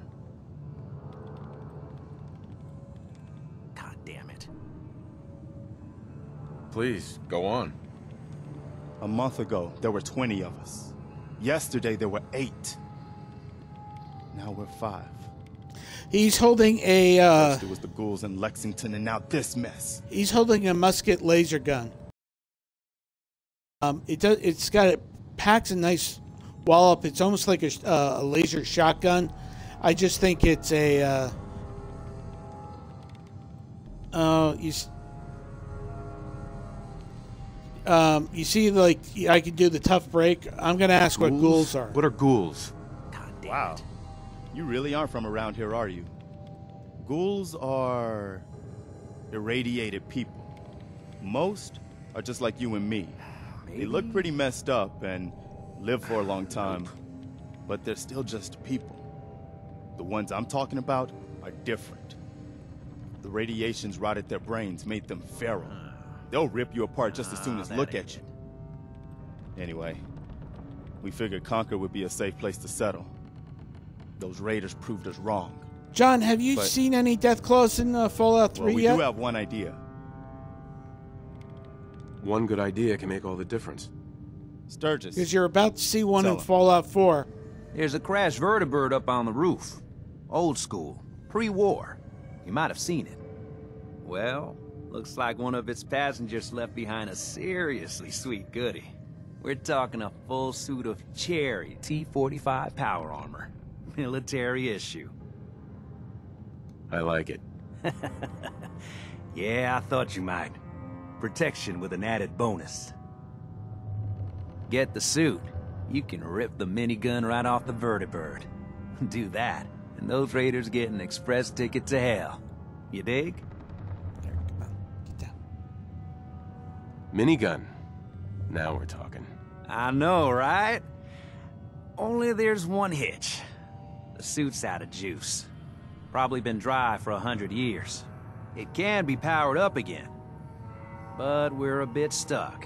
God damn it. Please, go on. A month ago, there were twenty of us. Yesterday, there were eight. Now we're five. He's holding a, uh... First it was the ghouls in Lexington, and now this mess. He's holding a musket laser gun. Um, it does, it's got, it packs a nice wallop. It's almost like a, uh, a laser shotgun. I just think it's a, uh... Uh, you... Um, you see, like, I can do the tough break. I'm going to ask ghouls? what ghouls are. What are ghouls? God damn wow. It. You really aren't from around here, are you? Ghouls are irradiated people. Most are just like you and me. Maybe. They look pretty messed up and live for a long time, but they're still just people. The ones I'm talking about are different. The radiations rotted their brains, made them feral. They'll rip you apart just as soon as look at you. Anyway, we figured Concord would be a safe place to settle. Those raiders proved us wrong. John, have you but, seen any Deathclaws in uh, Fallout three well, we yet? We do have one idea. One good idea can make all the difference. Sturgis. Because you're about to see one Tell in him. Fallout four. There's a crashed vertibird up on the roof. Old school. Pre-war. You might have seen it. Well, looks like one of its passengers left behind a seriously sweet goodie. We're talking a full suit of cherry T forty-five power armor. Military issue. I like it. Yeah, I thought you might. Protection with an added bonus. Get the suit. You can rip the minigun right off the vertibird. Do that, and those raiders get an express ticket to hell. You dig? There, come on. Get down. Minigun. Now we're talking. I know, right? Only there's one hitch. The suit's out of juice. Probably been dry for a hundred years. It can be powered up again. But we're a bit stuck.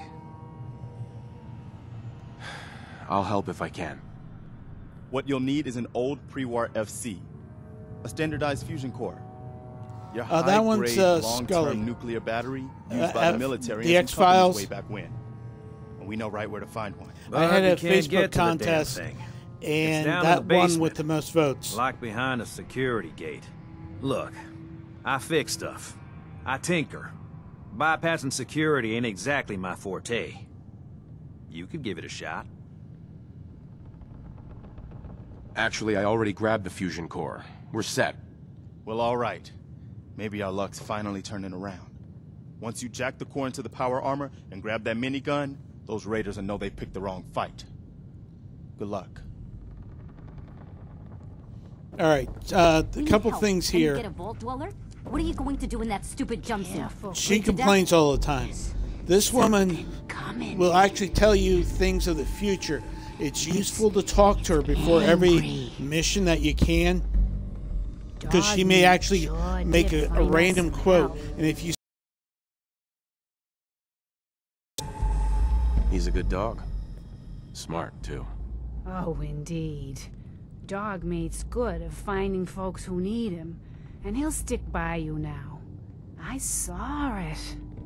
I'll help if I can. What you'll need is an old pre-war F C. A standardized fusion core. Your uh, that one's uh, long-term nuclear battery used uh, by uh, the military the and some X-Files. companies way back when. And we know right where to find one. I had a Facebook get contest, and that one with the most votes. Locked behind a security gate. Look, I fix stuff. I tinker. Bypassing security ain't exactly my forte. You could give it a shot. Actually, I already grabbed the fusion core. We're set. Well, all right. Maybe our luck's finally turning around. Once you jack the core into the power armor and grab that minigun, those raiders will know they picked the wrong fight. Good luck. All right, uh, a couple help. things Can you here. get a vault dweller? What are you going to do in that stupid jumpsuit? She complains all the time. This woman will actually tell you things of the future. It's useful to talk to her before every mission that you can, because she may actually make a, a random quote, and if you He's a good dog. Smart, too. Oh, indeed. Dog mate's good at finding folks who need him, and he'll stick by you now. I saw it.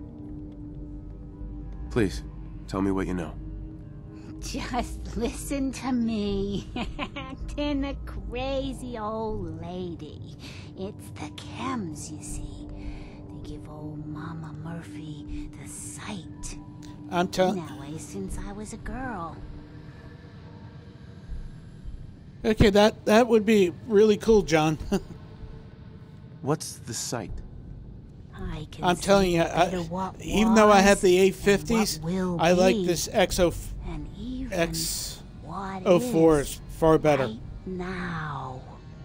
Please, tell me what you know. Just listen to me. Acting a crazy old lady. It's the chems, you see. They give old Mama Murphy the sight. I'm telling. That way since I was a girl. Okay, that that would be really cool, John. What's the sight? I can I'm telling you, I, even though I have the eight fifties, I like this X O X O fours far better. Right now.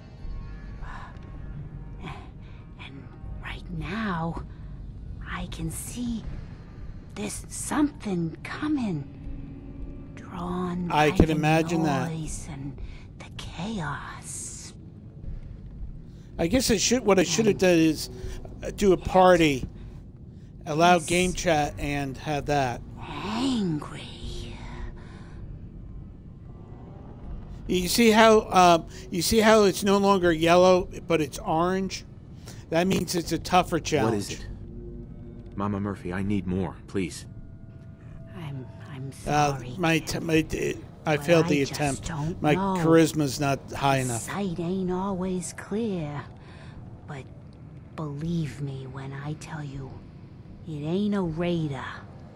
And right now, I can see there's something coming. Drawn I by can the imagine that. noise and the chaos. I guess I should. What I should have done is do a party, allow game chat, and have that. Angry. You see how um, you see how it's no longer yellow, but it's orange. That means it's a tougher challenge. What is it? Mama Murphy, I need more, please. I'm I'm Uh, sorry. my, t- my I But failed I the just attempt. don't My know. charisma's not high enough. Sight ain't always clear, but believe me when I tell you, it ain't a raider.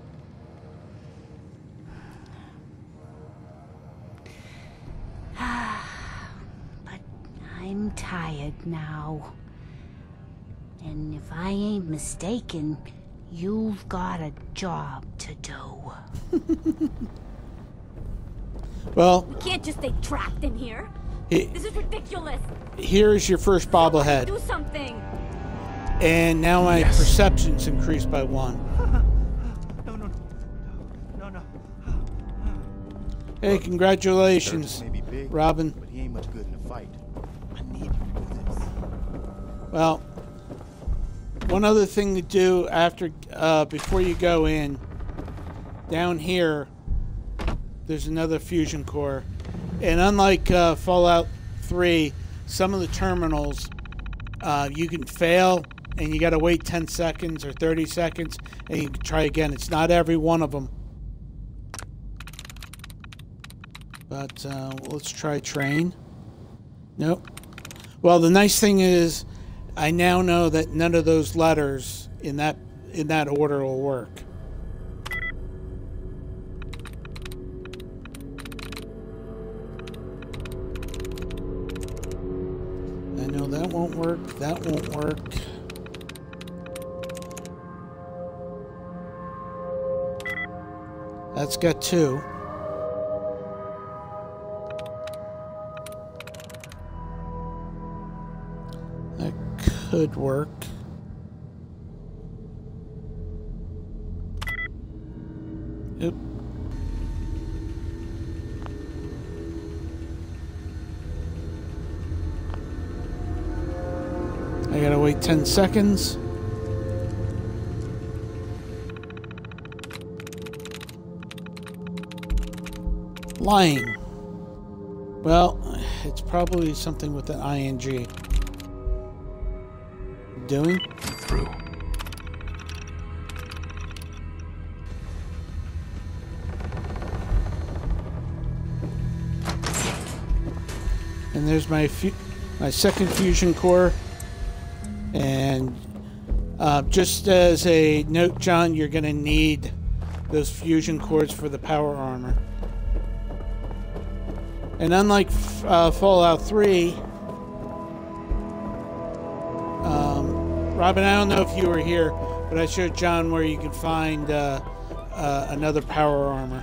But I'm tired now. And if I ain't mistaken, you've got a job to do. Well, We can't just stay trapped in here. He- This is ridiculous. here is your first bobblehead, Do something. and now my perception's increased by one. No, no, no, no. Hey, congratulations, Sturgis may be big, Robin. but he ain't much good in a fight. I need you to do this. Well, one other thing to do after, uh, before you go in, down here, there's another fusion core, and unlike uh, Fallout three, some of the terminals uh, you can fail, and you got to wait ten seconds or thirty seconds, and you can try again. It's not every one of them, but uh, let's try train. Nope. Well, the nice thing is, I now know that none of those letters in that in that order will work. I know that won't work. That won't work. That's got two. That could work. Oop. I gotta wait ten seconds. Lying. Well, it's probably something with an I N G. Doing? Through. And there's my fu my second fusion core. And uh, just as a note, John, you're going to need those fusion cores for the power armor. And unlike uh, Fallout three, um, Robin, I don't know if you were here, but I showed John where you can find uh, uh, another power armor.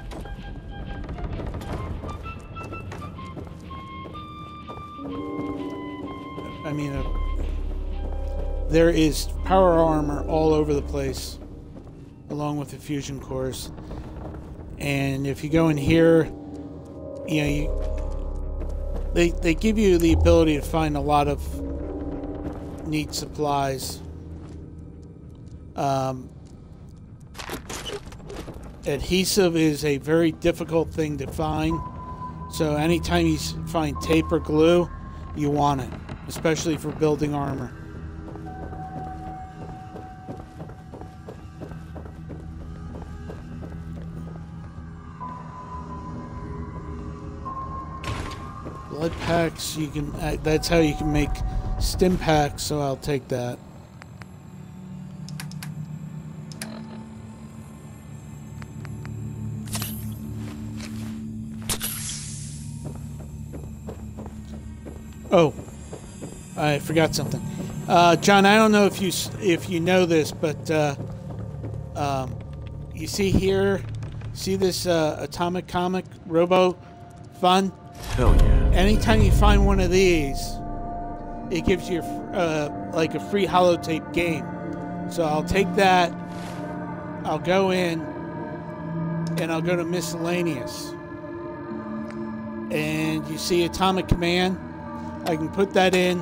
I mean, uh, there is power armor all over the place, along with the fusion cores. And if you go in here, you know, you, they they give you the ability to find a lot of neat supplies. Um, adhesive is a very difficult thing to find. So anytime you find tape or glue, you want it, especially for building armor. Blood packs, you can. Uh, that's how you can make stim packs. So I'll take that. Oh, I forgot something, uh, John. I don't know if you if you know this, but uh, um, you see here, see this uh, atomic comic Robo Fun? Hell yeah! Anytime you find one of these, it gives you uh, like a free holotape game. So I'll take that. I'll go in, and I'll go to miscellaneous, and you see Atomic Command. I can put that in.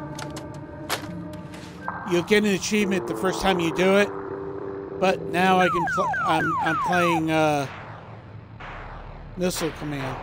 You'll get an achievement the first time you do it, but now I can. Pl I'm I'm playing uh, Missile Command.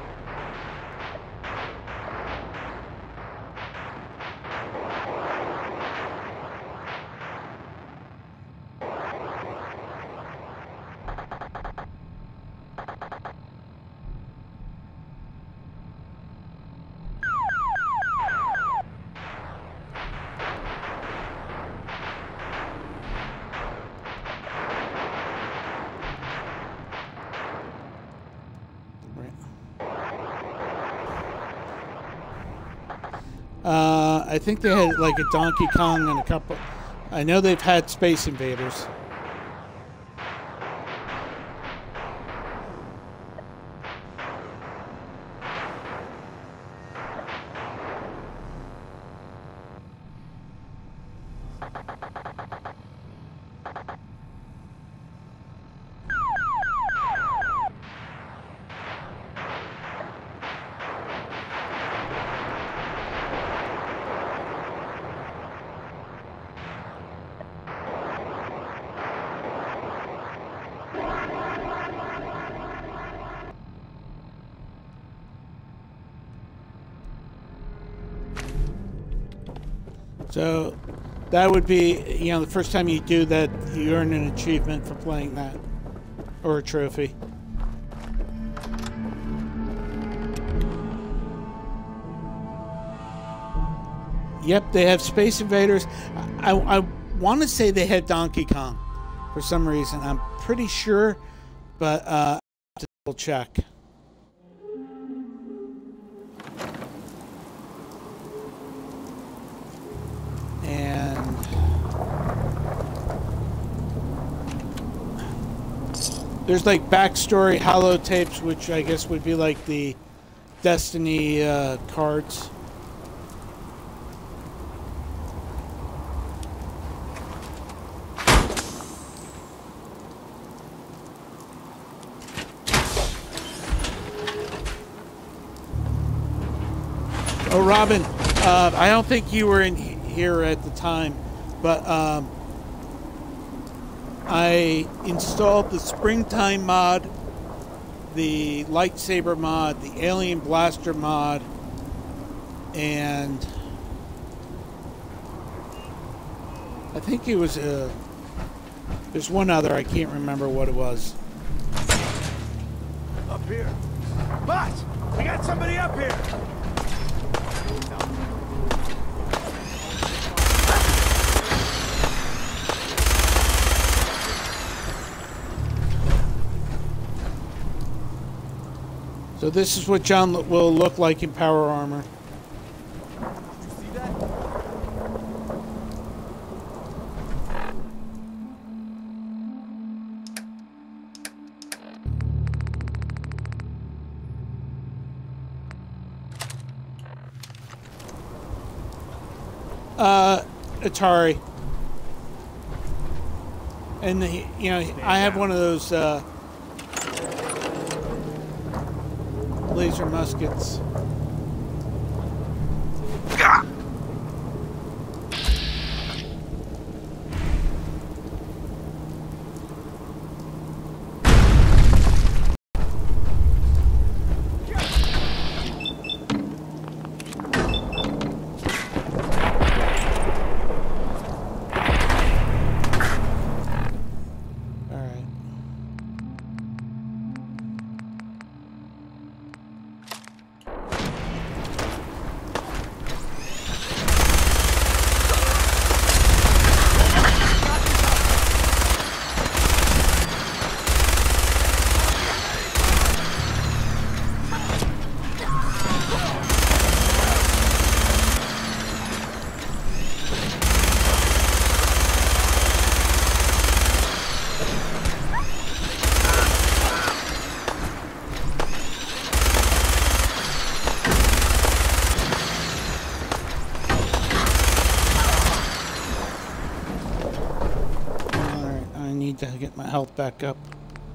Uh, I think they had like a Donkey Kong and a couple. I know they've had Space Invaders. So that would be, you know, the first time you do that, you earn an achievement for playing that, or a trophy. Yep, they have Space Invaders. I, I, I want to say they had Donkey Kong for some reason. I'm pretty sure, but uh, I have to double check. And there's like backstory holotapes, which I guess would be like the Destiny uh, cards. Oh, Robin, uh, I don't think you were in here at the time, but um, I installed the Springtime mod, the Lightsaber mod, the Alien Blaster mod, and I think it was a, there's one other, I can't remember what it was. Up here. Boss, we got somebody up here. So this is what John will look like in power armor. See that? Uh, Atari. And the, you know, I have one of those uh, laser muskets. Gah. to get my health back up.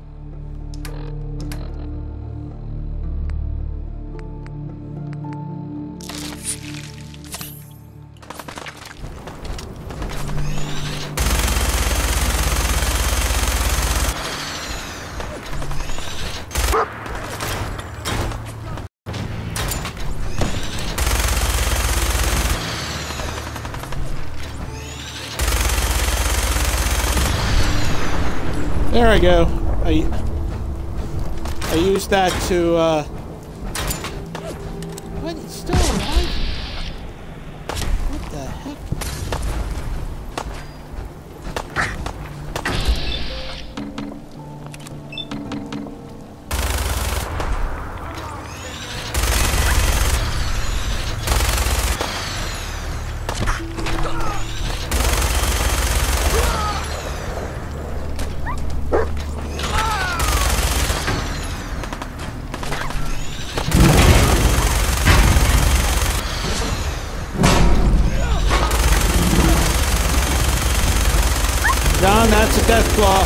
There I go. I I used that to uh what, it's still alive? What the heck? John, that's a death claw.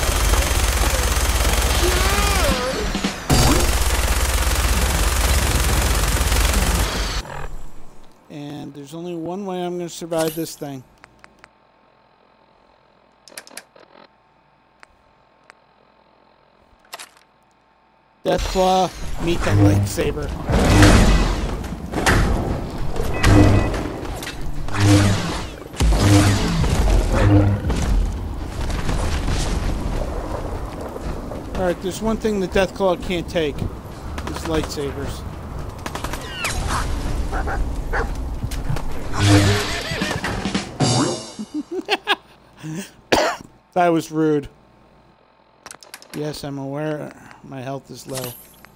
And there's only one way I'm going to survive this thing. Death claw, meet the lightsaber. Alright, there's one thing the Deathclaw can't take. These lightsabers. That was rude. Yes, I'm aware my health is low.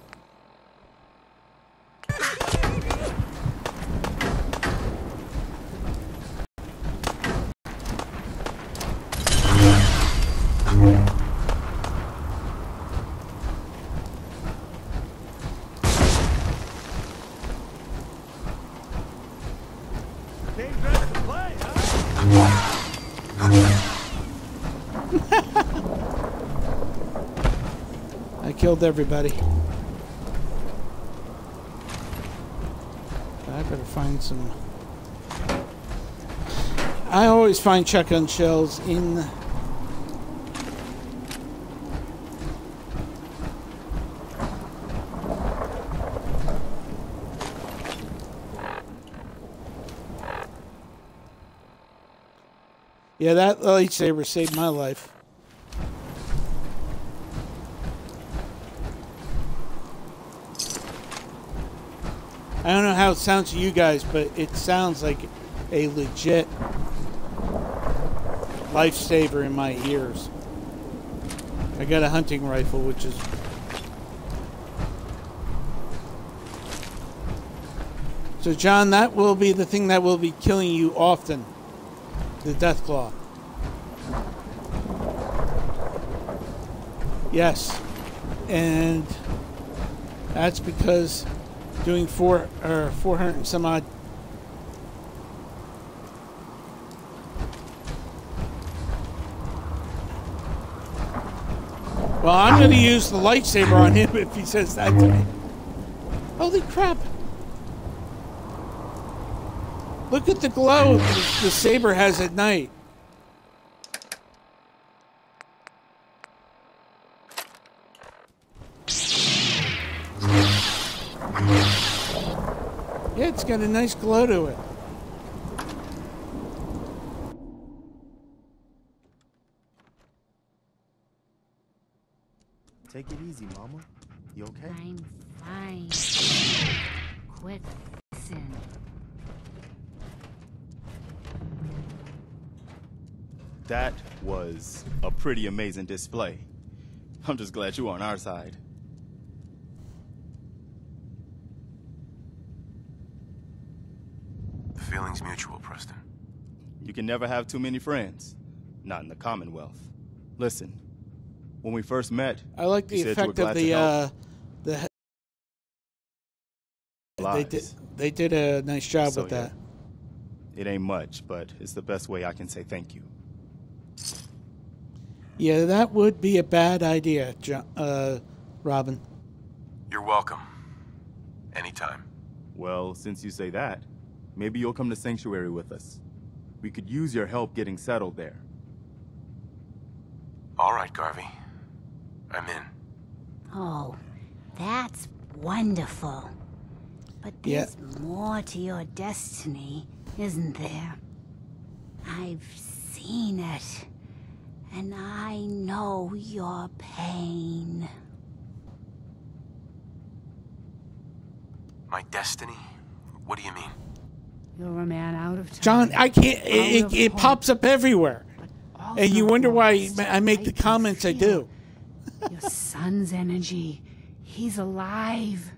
I killed everybody. I better find some. I always find shotgun shells in. Yeah, that lightsaber saved my life. I don't know how it sounds to you guys, but it sounds like a legit lifesaver in my ears. I got a hunting rifle, which is... So, John, that will be the thing that will be killing you often. The Deathclaw. Yes. And that's because doing four or four hundred and some odd. Well, I'm going to use the lightsaber on him if he says that to me. Holy crap. Look at the glow the, the saber has at night. Yeah, it's got a nice glow to it. Take it easy, Mama. You okay? I'm fine. Quick, listen. That was a pretty amazing display. I'm just glad you're on our side. The feeling's mutual, Preston. You can never have too many friends. Not in the Commonwealth. Listen, when we first met, I like the effect of the uh, the. They did. They did a nice job so, with that. Yeah. It ain't much, but it's the best way I can say thank you. Yeah, that would be a bad idea, Jo- uh, Robin. You're welcome. Anytime. Well, since you say that, maybe you'll come to Sanctuary with us. We could use your help getting settled there. All right, Garvey. I'm in. Oh, that's wonderful. But there's more to your destiny, isn't there? I've seen it, and I know your pain. My destiny? What do you mean? You're a man out of time. John, I can't. Out It, of it, it hope. pops up everywhere, and you Also wonder why lost. I make the comments I do. Your son's energy. He's alive.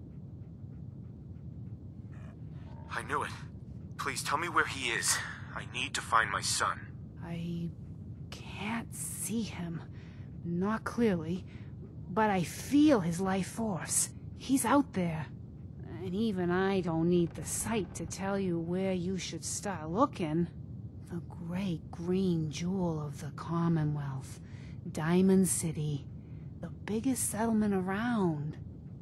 I knew it. Please tell me where he is. I need to find my son. I can't see him. Not clearly. But I feel his life force. He's out there. And even I don't need the sight to tell you where you should start looking. The great green jewel of the Commonwealth. Diamond City. The biggest settlement around.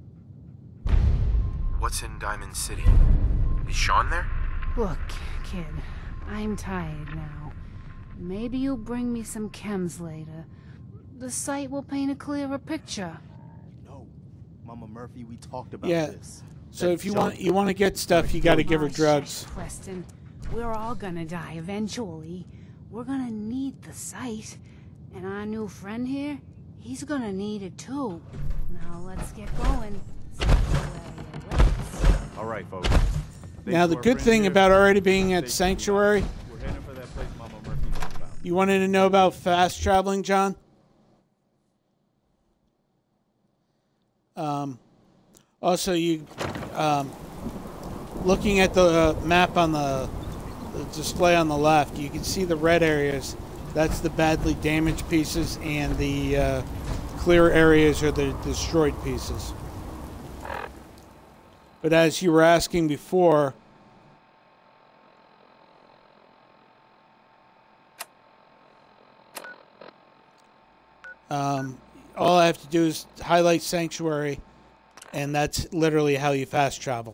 What's in Diamond City? Is Sean there? Look, kid, I'm tired now. Maybe you'll bring me some chems later. The site will paint a clearer picture. No, Mama Murphy, we talked about Yeah. this. So That if you Sean- want you want to get stuff, you got to give her Oh, drugs. shush, Preston. We're all gonna die eventually. We're gonna need the site. And our new friend here, he's gonna need it too. Now let's get going. All right, folks. Now the good thing about already being at Sanctuary, We're heading for that place Mama Murphy talked about. you wanted to know about fast traveling, John? Um, also, you um, looking at the uh, map on the, the display on the left, you can see the red areas. That's the badly damaged pieces, and the uh, clear areas are the destroyed pieces. But as you were asking before, um, all I have to do is highlight Sanctuary, and that's literally how you fast travel.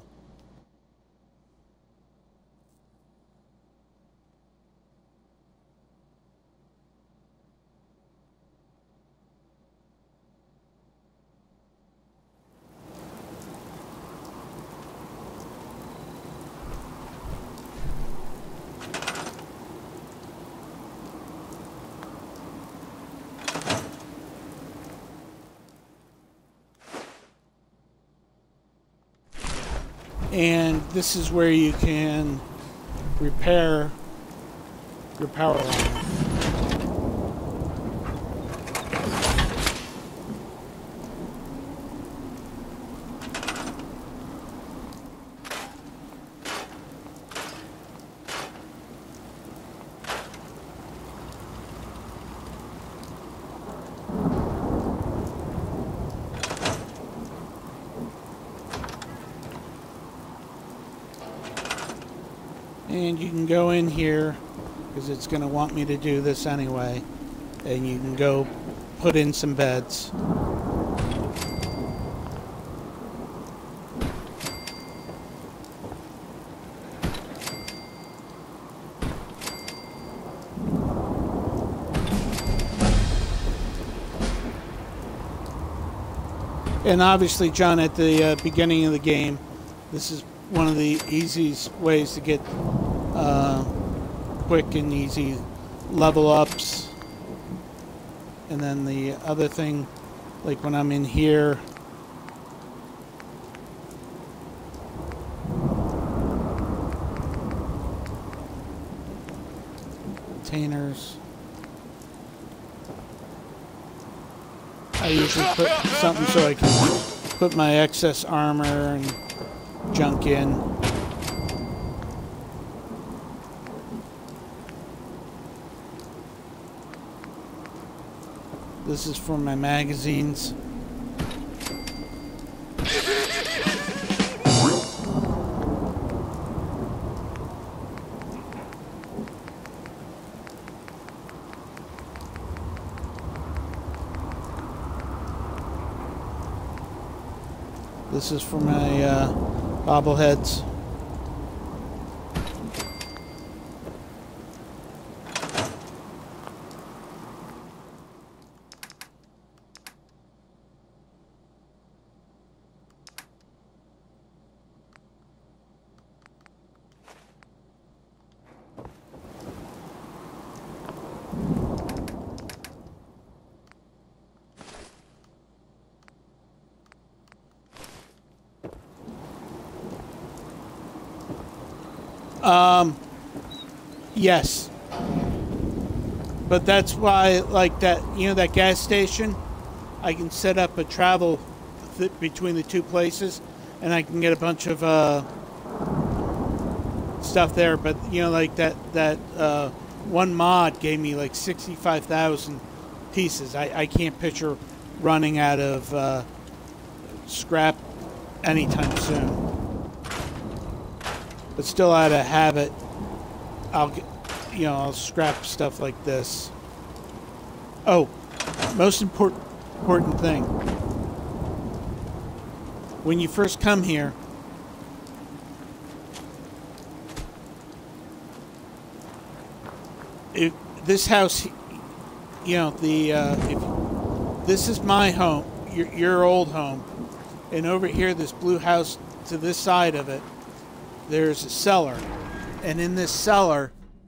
And this is where you can repair your power line. And you can go in here, because it's going to want me to do this anyway, and you can go put in some beds. And obviously, John, at the uh, beginning of the game, this is one of the easiest ways to get uh, quick and easy level ups. And then the other thing, like when I'm in here, containers, I usually put something so I can put my excess armor and junk in. This is for my magazines. This is for my uh, bobbleheads. Um, yes. But that's why, like that, you know, that gas station, I can set up a travel th between the two places, and I can get a bunch of uh, stuff there. But, you know, like that, that uh, one mod gave me like sixty-five thousand pieces. I, I can't picture running out of uh, scrap anytime soon. But still, out of habit, I'll get, you know, I'll scrap stuff like this. Oh, most important important thing. When you first come here, if this house, you know, the uh, if this is my home, your your old home, and over here, this blue house to this side of it, there's a cellar, and in this cellar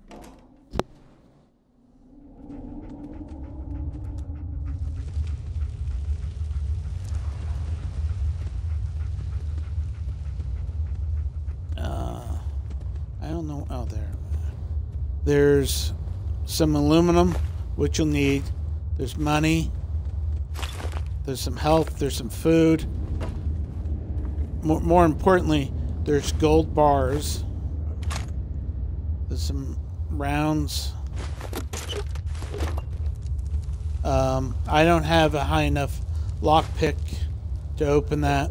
uh, I don't know, oh there there's some aluminum, which you'll need, there's money, there's some health, there's some food, more, more importantly, there's gold bars. There's some rounds. Um, I don't have a high enough lockpick to open that.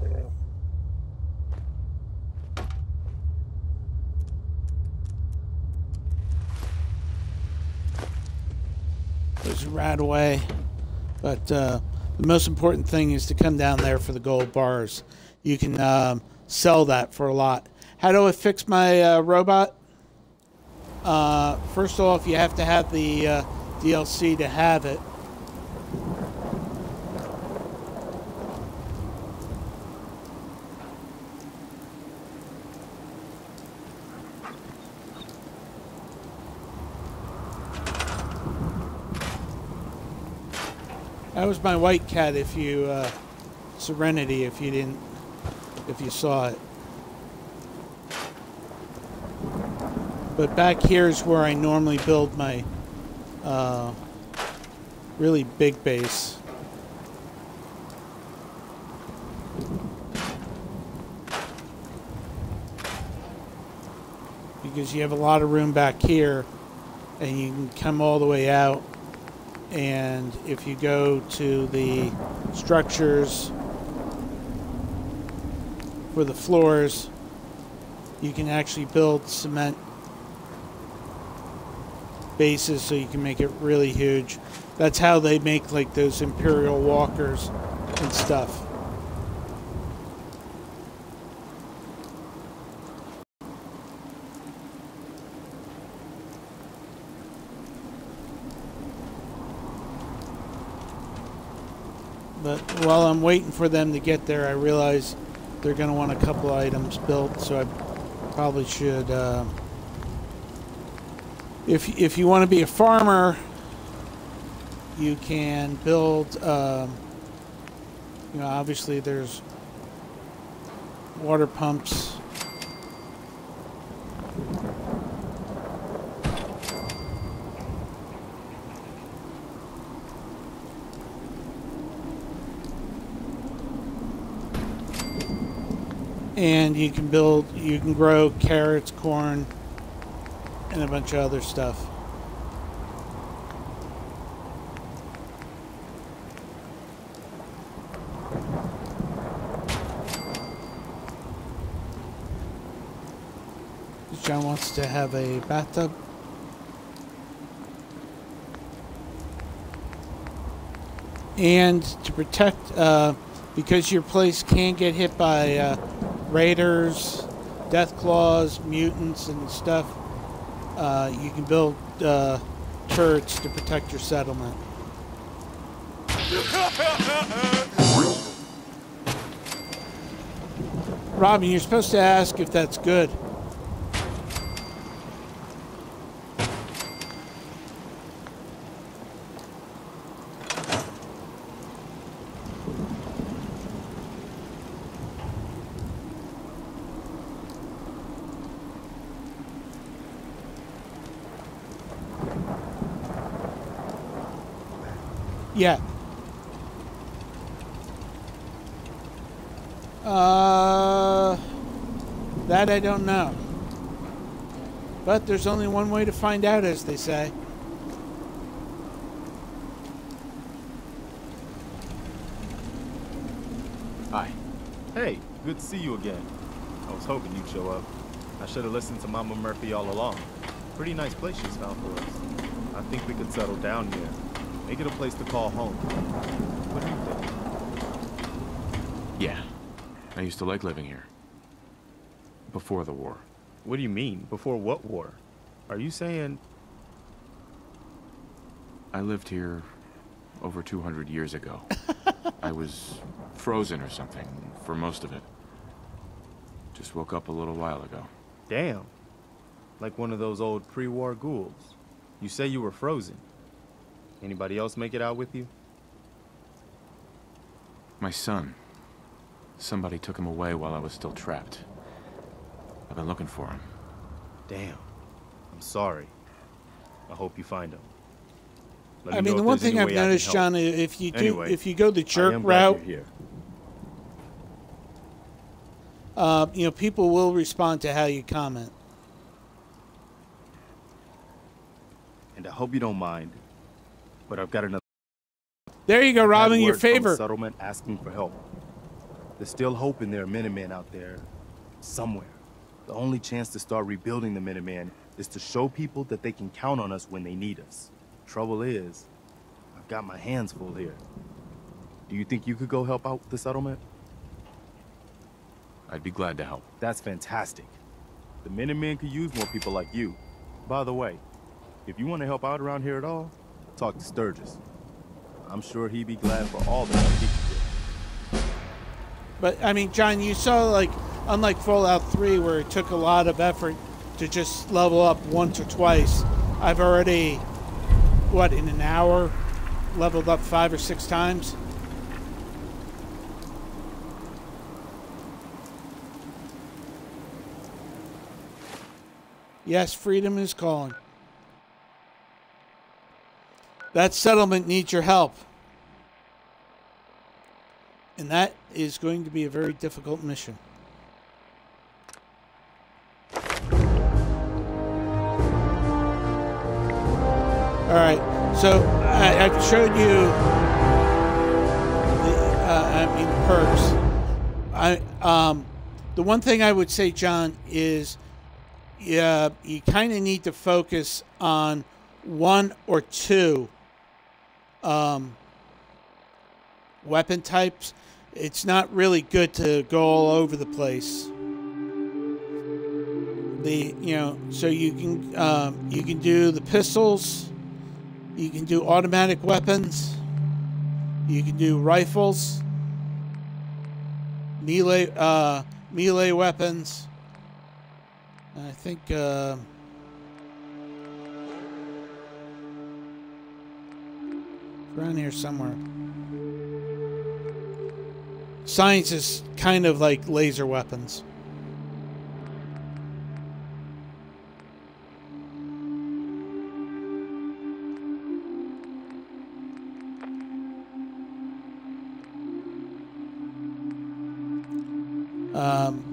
There's a rat away. But uh, the most important thing is to come down there for the gold bars. You can um, sell that for a lot. How do I fix my uh, robot? Uh, first off, you have to have the uh, D L C to have it. That was my white cat. If you uh, Serenity, if you didn't. If you saw it. But back here is where I normally build my uh, really big base. Because you have a lot of room back here, and you can come all the way out, and if you go to the structures for the floors, you can actually build cement bases so you can make it really huge. That's how they make like those Imperial walkers and stuff. But while I'm waiting for them to get there, I realize they're going to want a couple items built, so I probably should. Uh, if if you want to be a farmer, you can build. Um, you know, obviously there's water pumps. And you can build, you can grow carrots, corn, and a bunch of other stuff. John wants to have a bathtub. And to protect, uh, because your place can get hit by uh, raiders, death claws, mutants, and stuff. Uh, you can build uh, turrets to protect your settlement. Robin, you're supposed to ask if that's good. Yeah. Uh, that I don't know. But there's only one way to find out, as they say. Hi. Hey, good to see you again. I was hoping you'd show up. I should have listened to Mama Murphy all along. Pretty nice place she's found for us. I think we could settle down here. Make it a place to call home. What do you think? Yeah. I used to like living here. Before the war. What do you mean? Before what war? Are you saying... I lived here over two hundred years ago. I was frozen or something for most of it. Just woke up a little while ago. Damn. Like one of those old pre-war ghouls. You say you were frozen. Anybody else make it out with you? My son. Somebody took him away while I was still trapped. I've been looking for him. Damn. I'm sorry. I hope you find him. Let I me mean, know the if one there's thing any I've way I can noticed, help. John, if you do, Anyway, if you go the I jerk am glad route, you're here. uh, you know, people will respond to how you comment. And I hope you don't mind, but I've got another. There you go, I've had Robin, your word from a favorite. settlement asking for help. There's still hope in there are Minutemen out there, somewhere. The only chance to start rebuilding the Minutemen is to show people that they can count on us when they need us. Trouble is, I've got my hands full here. Do you think you could go help out the settlement? I'd be glad to help. That's fantastic. The Minutemen could use more people like you. By the way, if you want to help out around here at all, talk to Sturgis. I'm sure he'd be glad for all the help he can get. But, I mean, John, you saw, like, unlike Fallout three, where it took a lot of effort to just level up once or twice, I've already, what, in an hour, leveled up five or six times? Yes, freedom is calling. That settlement needs your help. And that is going to be a very difficult mission. All right, so I, I've showed you the, uh, I mean, the perks. I um, the one thing I would say, John, is yeah, you kind of need to focus on one or two um, weapon types. It's not really good to go all over the place. The you know, so you can um, you can do the pistols, you can do automatic weapons, you can do rifles, melee uh, melee weapons. I think uh, around here somewhere. Science is kind of like laser weapons. Um,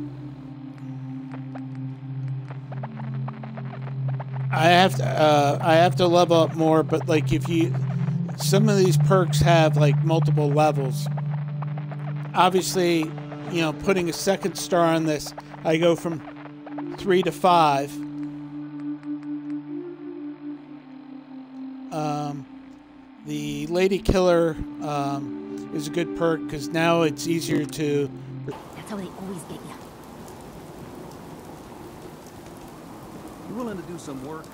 I have to uh, I have to level up more, but like if you, some of these perks have like multiple levels. Obviously, you know, putting a second star on this, I go from three to five. Um, the Lady Killer um, is a good perk because now it's easier to. That's how they always get you. You willing to do some work?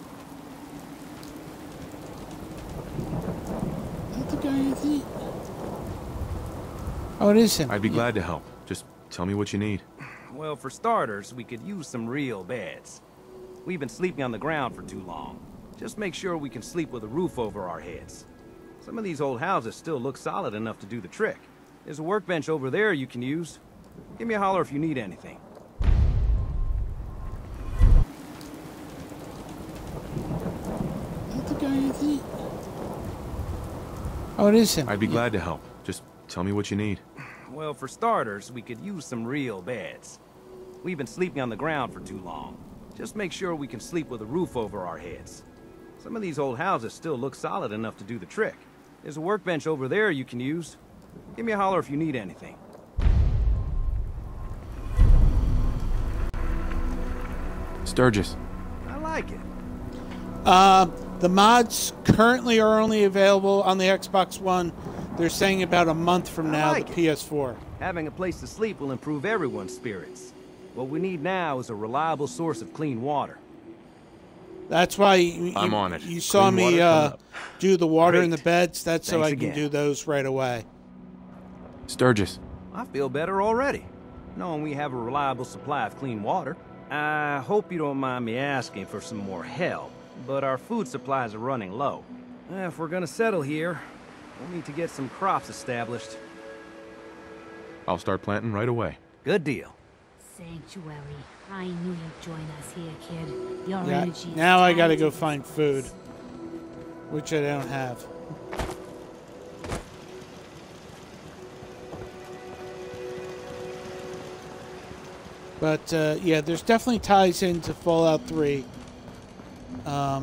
That's the guy you think. Oh, it is him. I'd be glad to help. Just tell me what you need. Well, for starters, we could use some real beds. We've been sleeping on the ground for too long. Just make sure we can sleep with a roof over our heads. Some of these old houses still look solid enough to do the trick. There's a workbench over there you can use. Give me a holler if you need anything. That's the guy you think. Oh, it is him. I'd be glad to help. Just tell me what you need. Well, for starters, we could use some real beds. We've been sleeping on the ground for too long. Just make sure we can sleep with a roof over our heads. Some of these old houses still look solid enough to do the trick. There's a workbench over there you can use. Give me a holler if you need anything. Sturgis. I like it. Uh, the mods currently are only available on the Xbox One. They're saying about a month from now, like the it. P S four. Having a place to sleep will improve everyone's spirits. What we need now is a reliable source of clean water. That's why you, I'm you, on it. you saw Clean me water uh, coming up. do the water Great. in the beds. That's so Thanks I can again. do those right away. Sturgis. I feel better already, knowing we have a reliable supply of clean water. I hope you don't mind me asking for some more help, but our food supplies are running low. If we're gonna settle here, we'll need to get some crops established. I'll start planting right away. Good deal. Sanctuary. I knew you'd join us here, kid. Your Yeah, energy. is now I gotta tied go to find food, which I don't have. But uh, yeah, there's definitely ties into Fallout three. Um,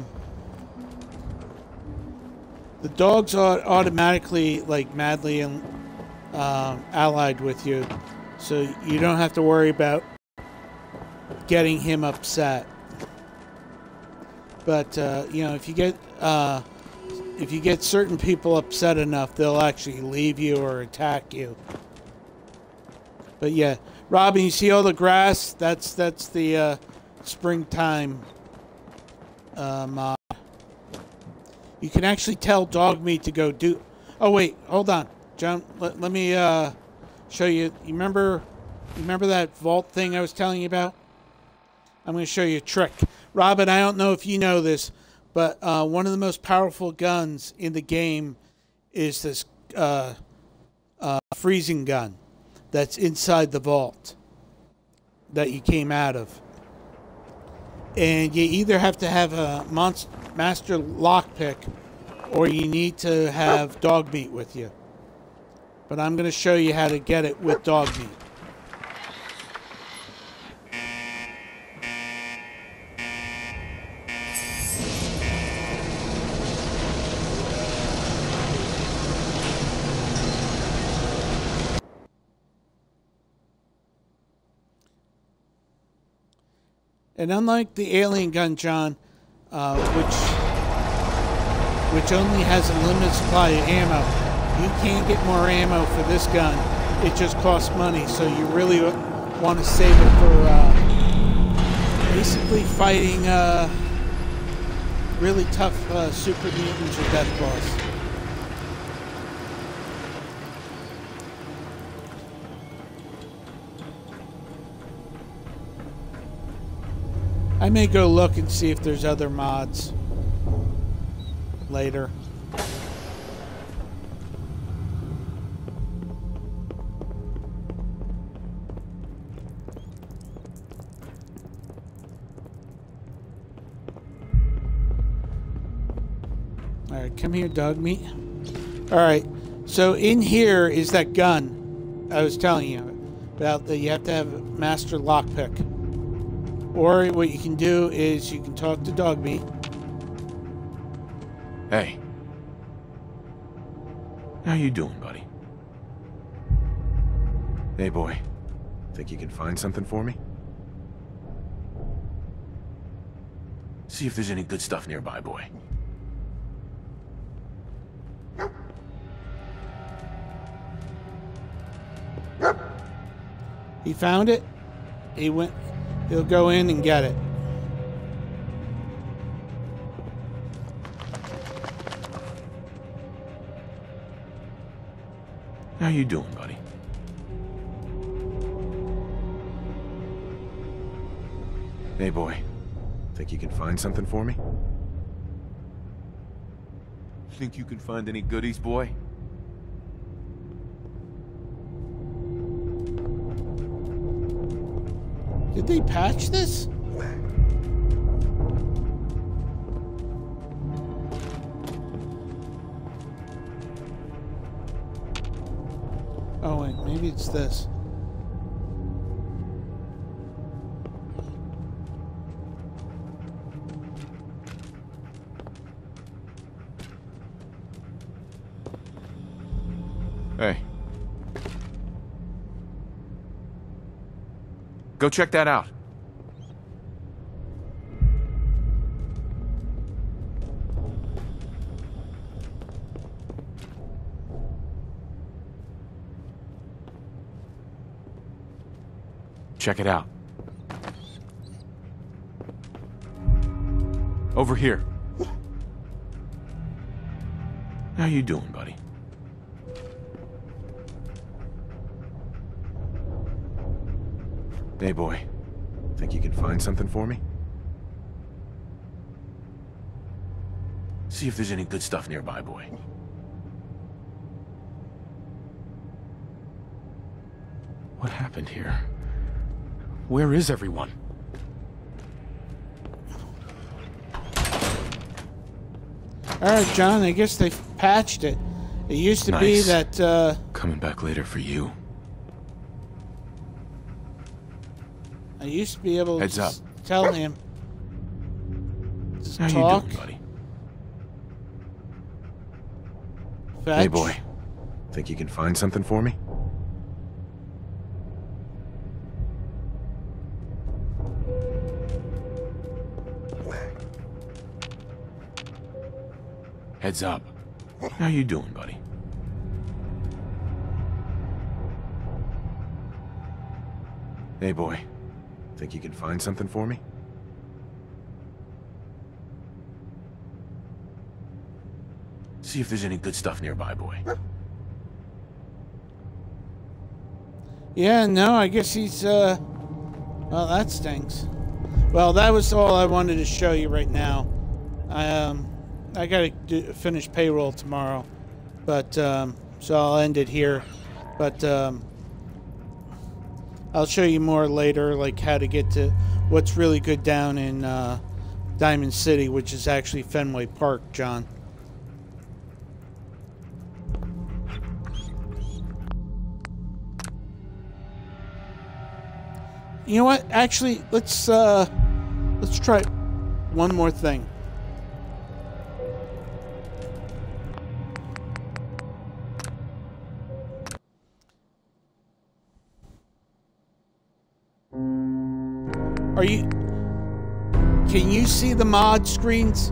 the dogs are automatically like madly and um, allied with you, so you don't have to worry about getting him upset. But uh, you know, if you get uh, if you get certain people upset enough, they'll actually leave you or attack you. But yeah, Robin, you see all the grass? That's that's the uh, springtime uh, mod. You can actually tell dog meat to go do. Oh wait, hold on, John. Let, let me uh, show you. You remember? You remember that vault thing I was telling you about? I'm going to show you a trick. Robin, I don't know if you know this, but uh, one of the most powerful guns in the game is this uh, uh, freezing gun that's inside the vault that you came out of. And you either have to have a monster, master lockpick or you need to have dog meat with you. But I'm going to show you how to get it with dog meat. And unlike the alien gun, John, uh, which which only has a limited supply of ammo, you can't get more ammo for this gun. It just costs money, so you really want to save it for uh, basically fighting uh, really tough uh, super mutants or death claws. I may go look and see if there's other mods later. Alright, come here, dog meat. Alright, so in here is that gun I was telling you about, that you have to have a master lockpick. Or what you can do is you can talk to dog meat. Hey. How you doing, buddy? Hey, boy. Think you can find something for me? See if there's any good stuff nearby, boy. He found it. He went. He'll go in and get it. How you doing, buddy? Hey, boy. Think you can find something for me? Think you can find any goodies, boy? Did they patch this? Oh wait, maybe it's this. Hey. Go check that out. Check it out. Over here. How you doing, buddy? Hey, boy. Think you can find something for me? See if there's any good stuff nearby, boy. What happened here? Where is everyone? Alright, John, I guess they patched it. It used to be Nice. that, uh... Coming back later for you. I used to be able Heads to up. s- tell him to How talk. you doing, buddy? Fetch. Hey, boy. Think you can find something for me? Heads up. How you doing, buddy? Hey, boy. Think you can find something for me? See if there's any good stuff nearby, boy. Yeah, no, I guess he's, uh... Well, that stinks. Well, that was all I wanted to show you right now. I, um... I gotta do, finish payroll tomorrow. But, um... So I'll end it here. But, um... I'll show you more later, like how to get to what's really good down in, uh... Diamond City, which is actually Fenway Park, John. You know what? Actually, let's uh, let's try one more thing. Are you? Can you see the mod screens?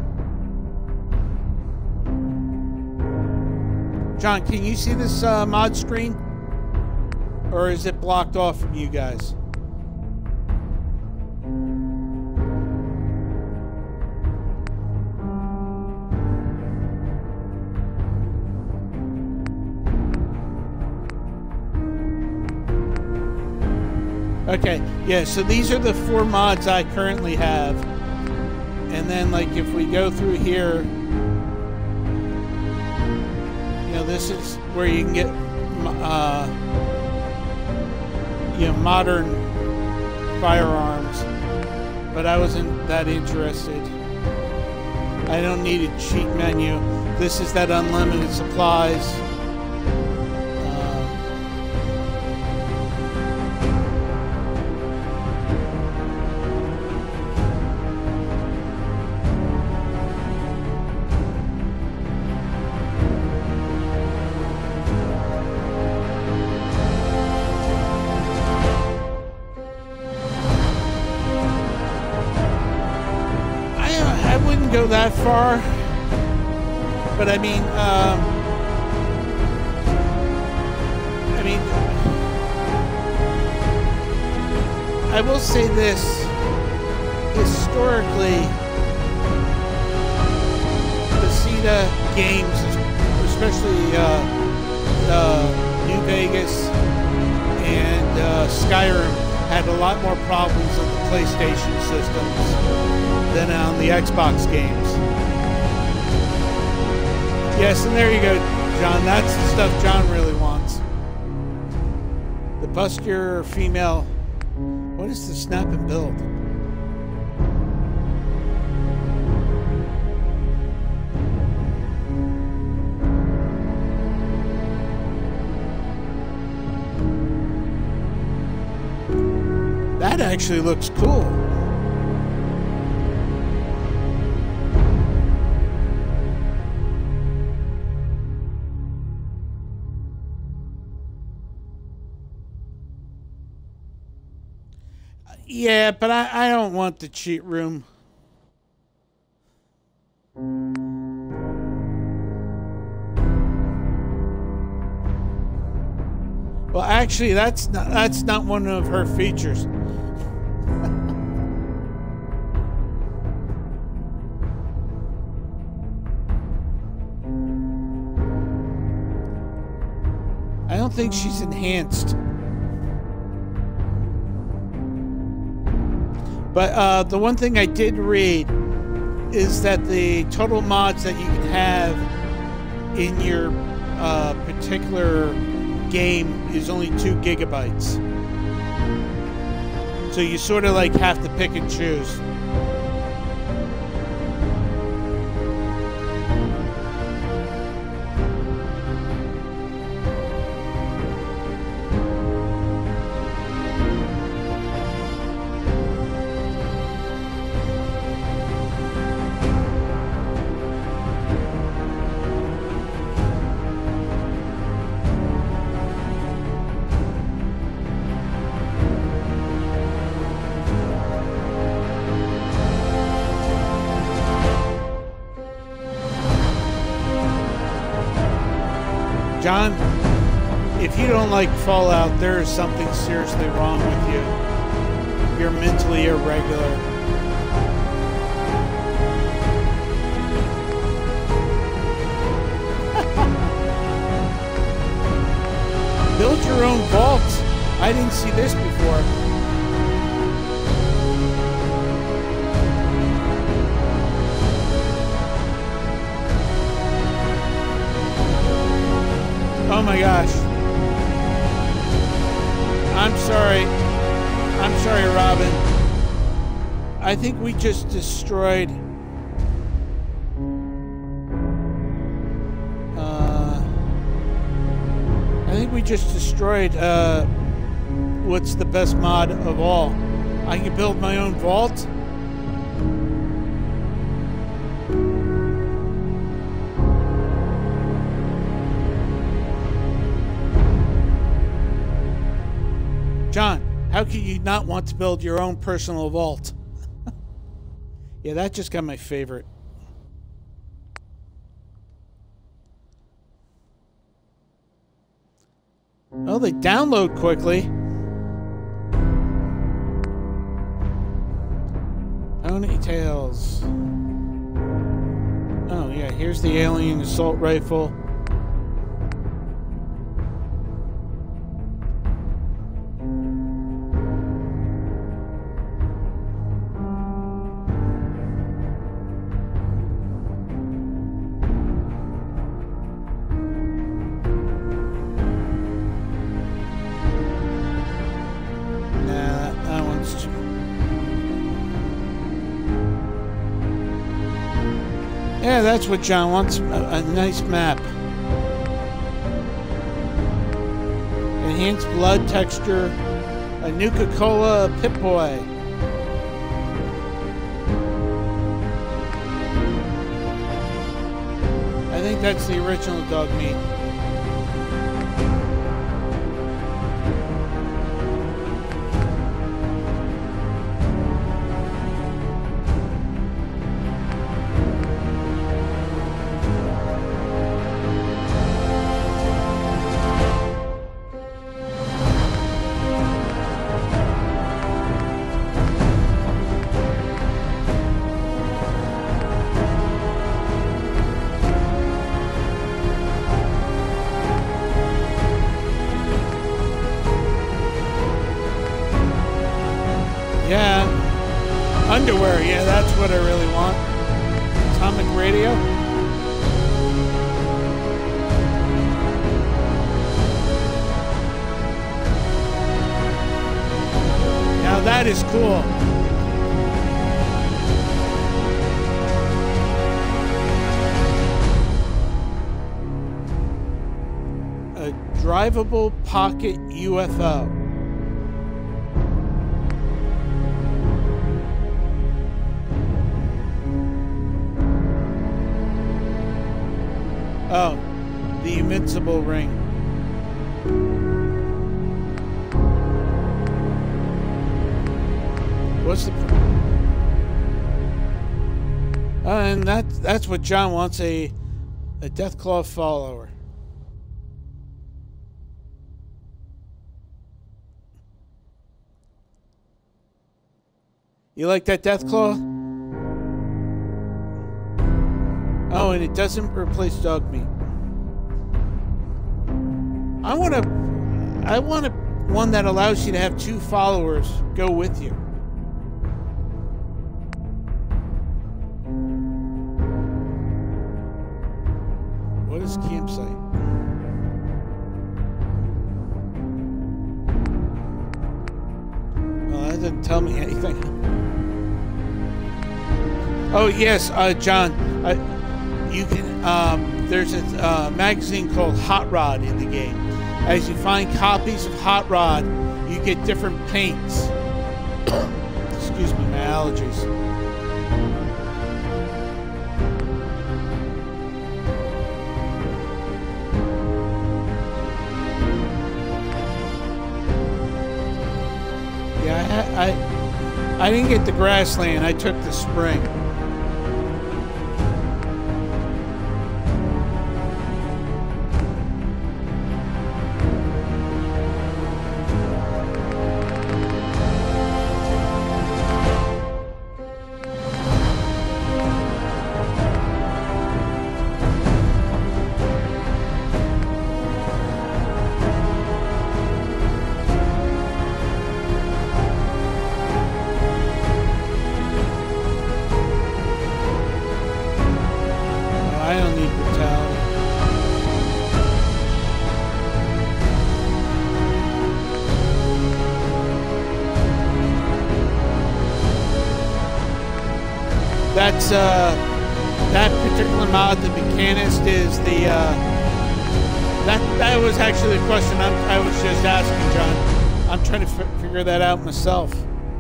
John, can you see this uh, mod screen? Or is it blocked off from you guys? Okay, yeah, so these are the four mods I currently have. And then, like, if we go through here, you know, this is where you can get, uh, you know, modern firearms. But I wasn't that interested. I don't need a cheat menu. This is that unlimited supplies. Go that far, but I mean, um, I mean, I will say this. Historically, Bethesda games, especially uh, uh, New Vegas and uh, Skyrim, had a lot more problems on the PlayStation systems than on the Xbox games. Yes, and there you go, John. That's the stuff John really wants. The bustier female. What is the snap and build? That actually looks cool. Yeah, but I, I don't want the cheat room. Well, actually, that's not, that's not one of her features. I don't think she's enhanced. But uh, the one thing I did read is that the total mods that you can have in your uh, particular game is only two gigabytes. So you sort of like have to pick and choose. John, if you don't like Fallout, there is something seriously wrong with you. You're mentally irregular. Build your own vault. I didn't see this before. Oh my gosh. I'm sorry. I'm sorry, Robin. I think we just destroyed... Uh, I think we just destroyed uh, what's the best mod of all. I can build my own vault. John, how can you not want to build your own personal vault? Yeah, that just got my favorite. Oh, they download quickly. Ponytails. Oh, yeah, here's the alien assault rifle. Yeah, that's what John wants, a, a nice map. Enhanced blood texture, a Nuka-Cola Pip-Boy. I think that's the original dog meat. what I really want. Atomic radio. Now that is cool. A drivable pocket U F O. Oh, the invincible ring. What's the? Uh, and that's that's what John wants, a a Deathclaw follower. You like that Deathclaw? Oh, and it doesn't replace dog meat. I want to, I want a, one that allows you to have two followers go with you. What is campsite? Well, that doesn't tell me anything. Oh yes, uh, John. Uh, You can, um, there's a uh, magazine called Hot Rod in the game. As you find copies of Hot Rod, you get different paints. Excuse me, my allergies. Yeah, I, I, I didn't get the grassland, I took the spring. That's uh, that particular mod, the Mechanist, is the uh, that that was actually the question I'm, I was just asking, John. I'm trying to f figure that out myself.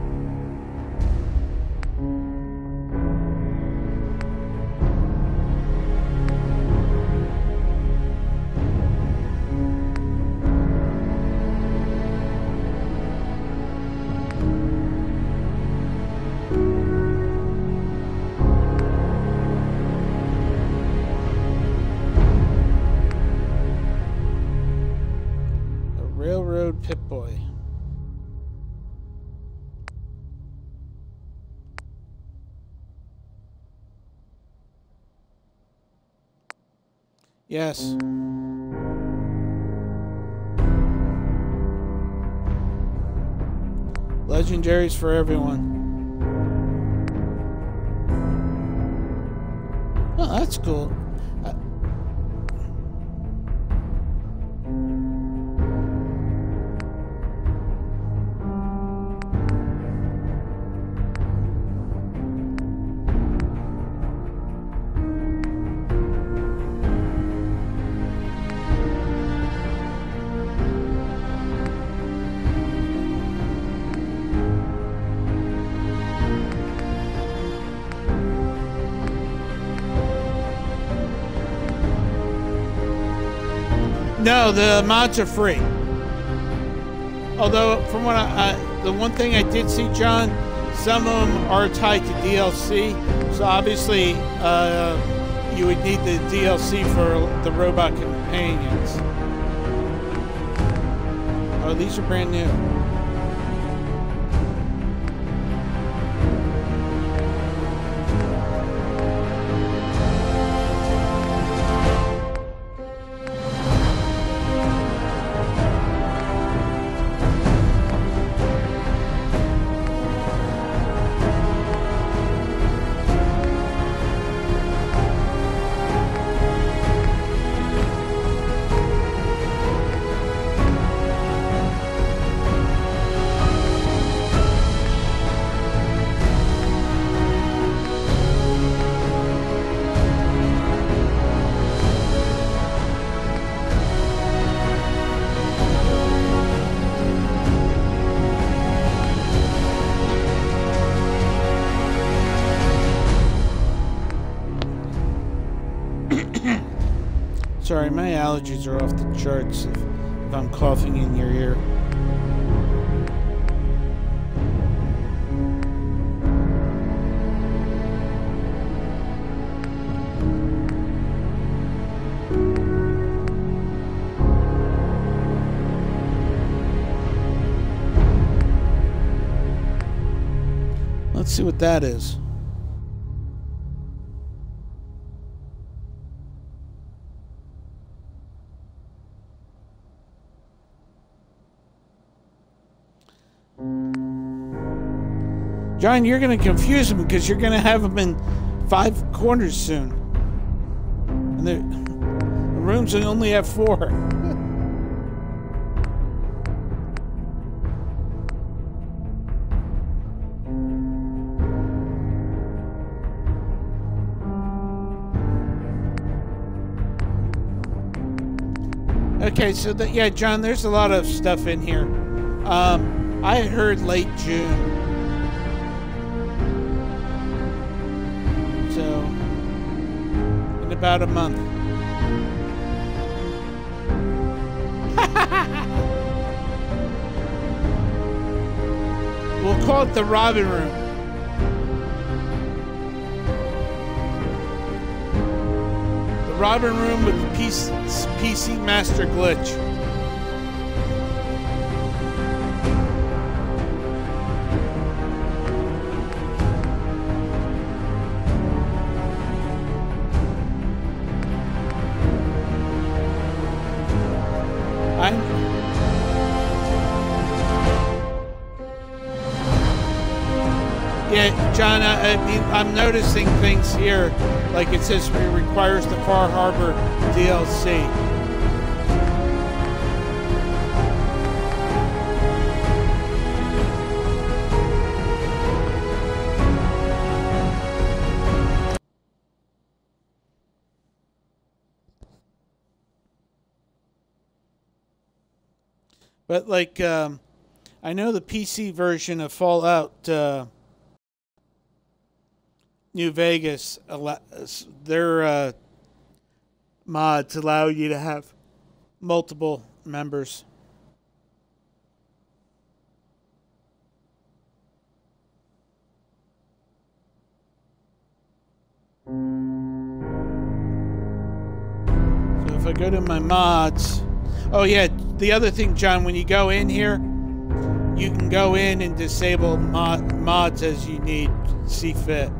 Pip-Boy. Yes. Legendaries for everyone. Oh, that's cool. Uh, No, the mods are free. Although, from what I, uh, the one thing I did see, John, some of them are tied to D L C. So obviously, uh, you would need the D L C for the robot companions. Oh, these are brand new. Sorry, my allergies are off the charts if, if I'm coughing in your ear. Let's see what that is. John, you're going to confuse them because you're going to have them in five corners soon. And the rooms only have four. Okay, so that, yeah, John, there's a lot of stuff in here. Um, I heard late June. So, in about a month. We'll call it the Robin Room. The Robin Room with the P C Master Glitch. Yeah, John, I, I mean, I'm noticing things here, like it says it requires the Far Harbor D L C. But like, um, I know the P C version of Fallout uh, New Vegas, their uh, mods allow you to have multiple members. So if I go to my mods, oh yeah, the other thing, John, when you go in here, you can go in and disable mod mods as you need, see fit.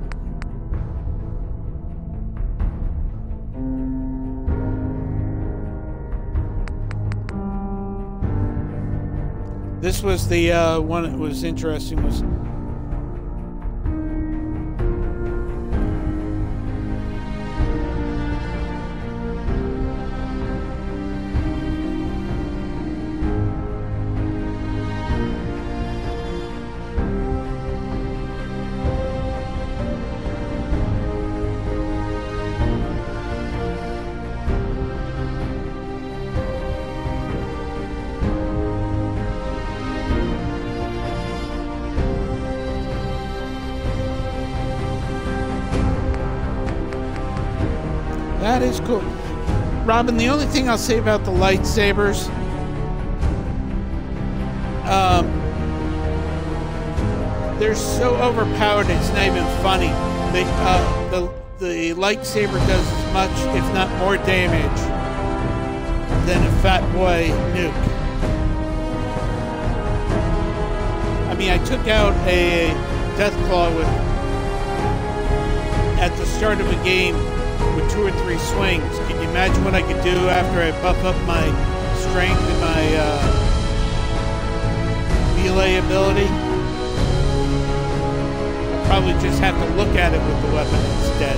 This was the uh, one that was interesting was that is cool. Robin, the only thing I'll say about the lightsabers, um, they're so overpowered it's not even funny. They, uh, the, the lightsaber does as much, if not more damage than a Fat Boy nuke. I mean, I took out a Deathclaw with, at the start of a game, with two or three swings. Can you imagine what I could do after I buff up my strength and my uh, melee ability? I'll probably just have to look at it with the weapon instead.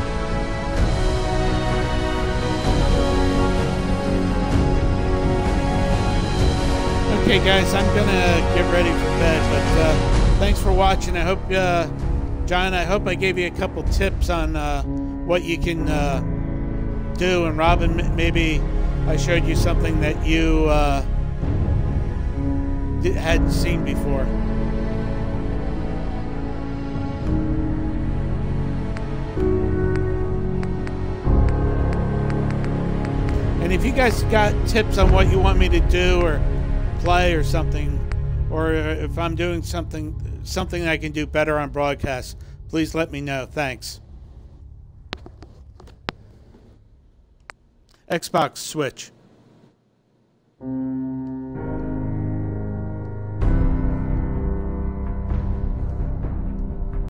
Okay guys, I'm gonna get ready for bed, but uh, thanks for watching. I hope, uh, John, I hope I gave you a couple tips on uh, what you can uh, do, and Robin, maybe I showed you something that you uh, hadn't seen before. if you guys got tips on what you want me to do or play or something, or if I'm doing something something I can do better on broadcast, please let me know. Thanks. Xbox Switch.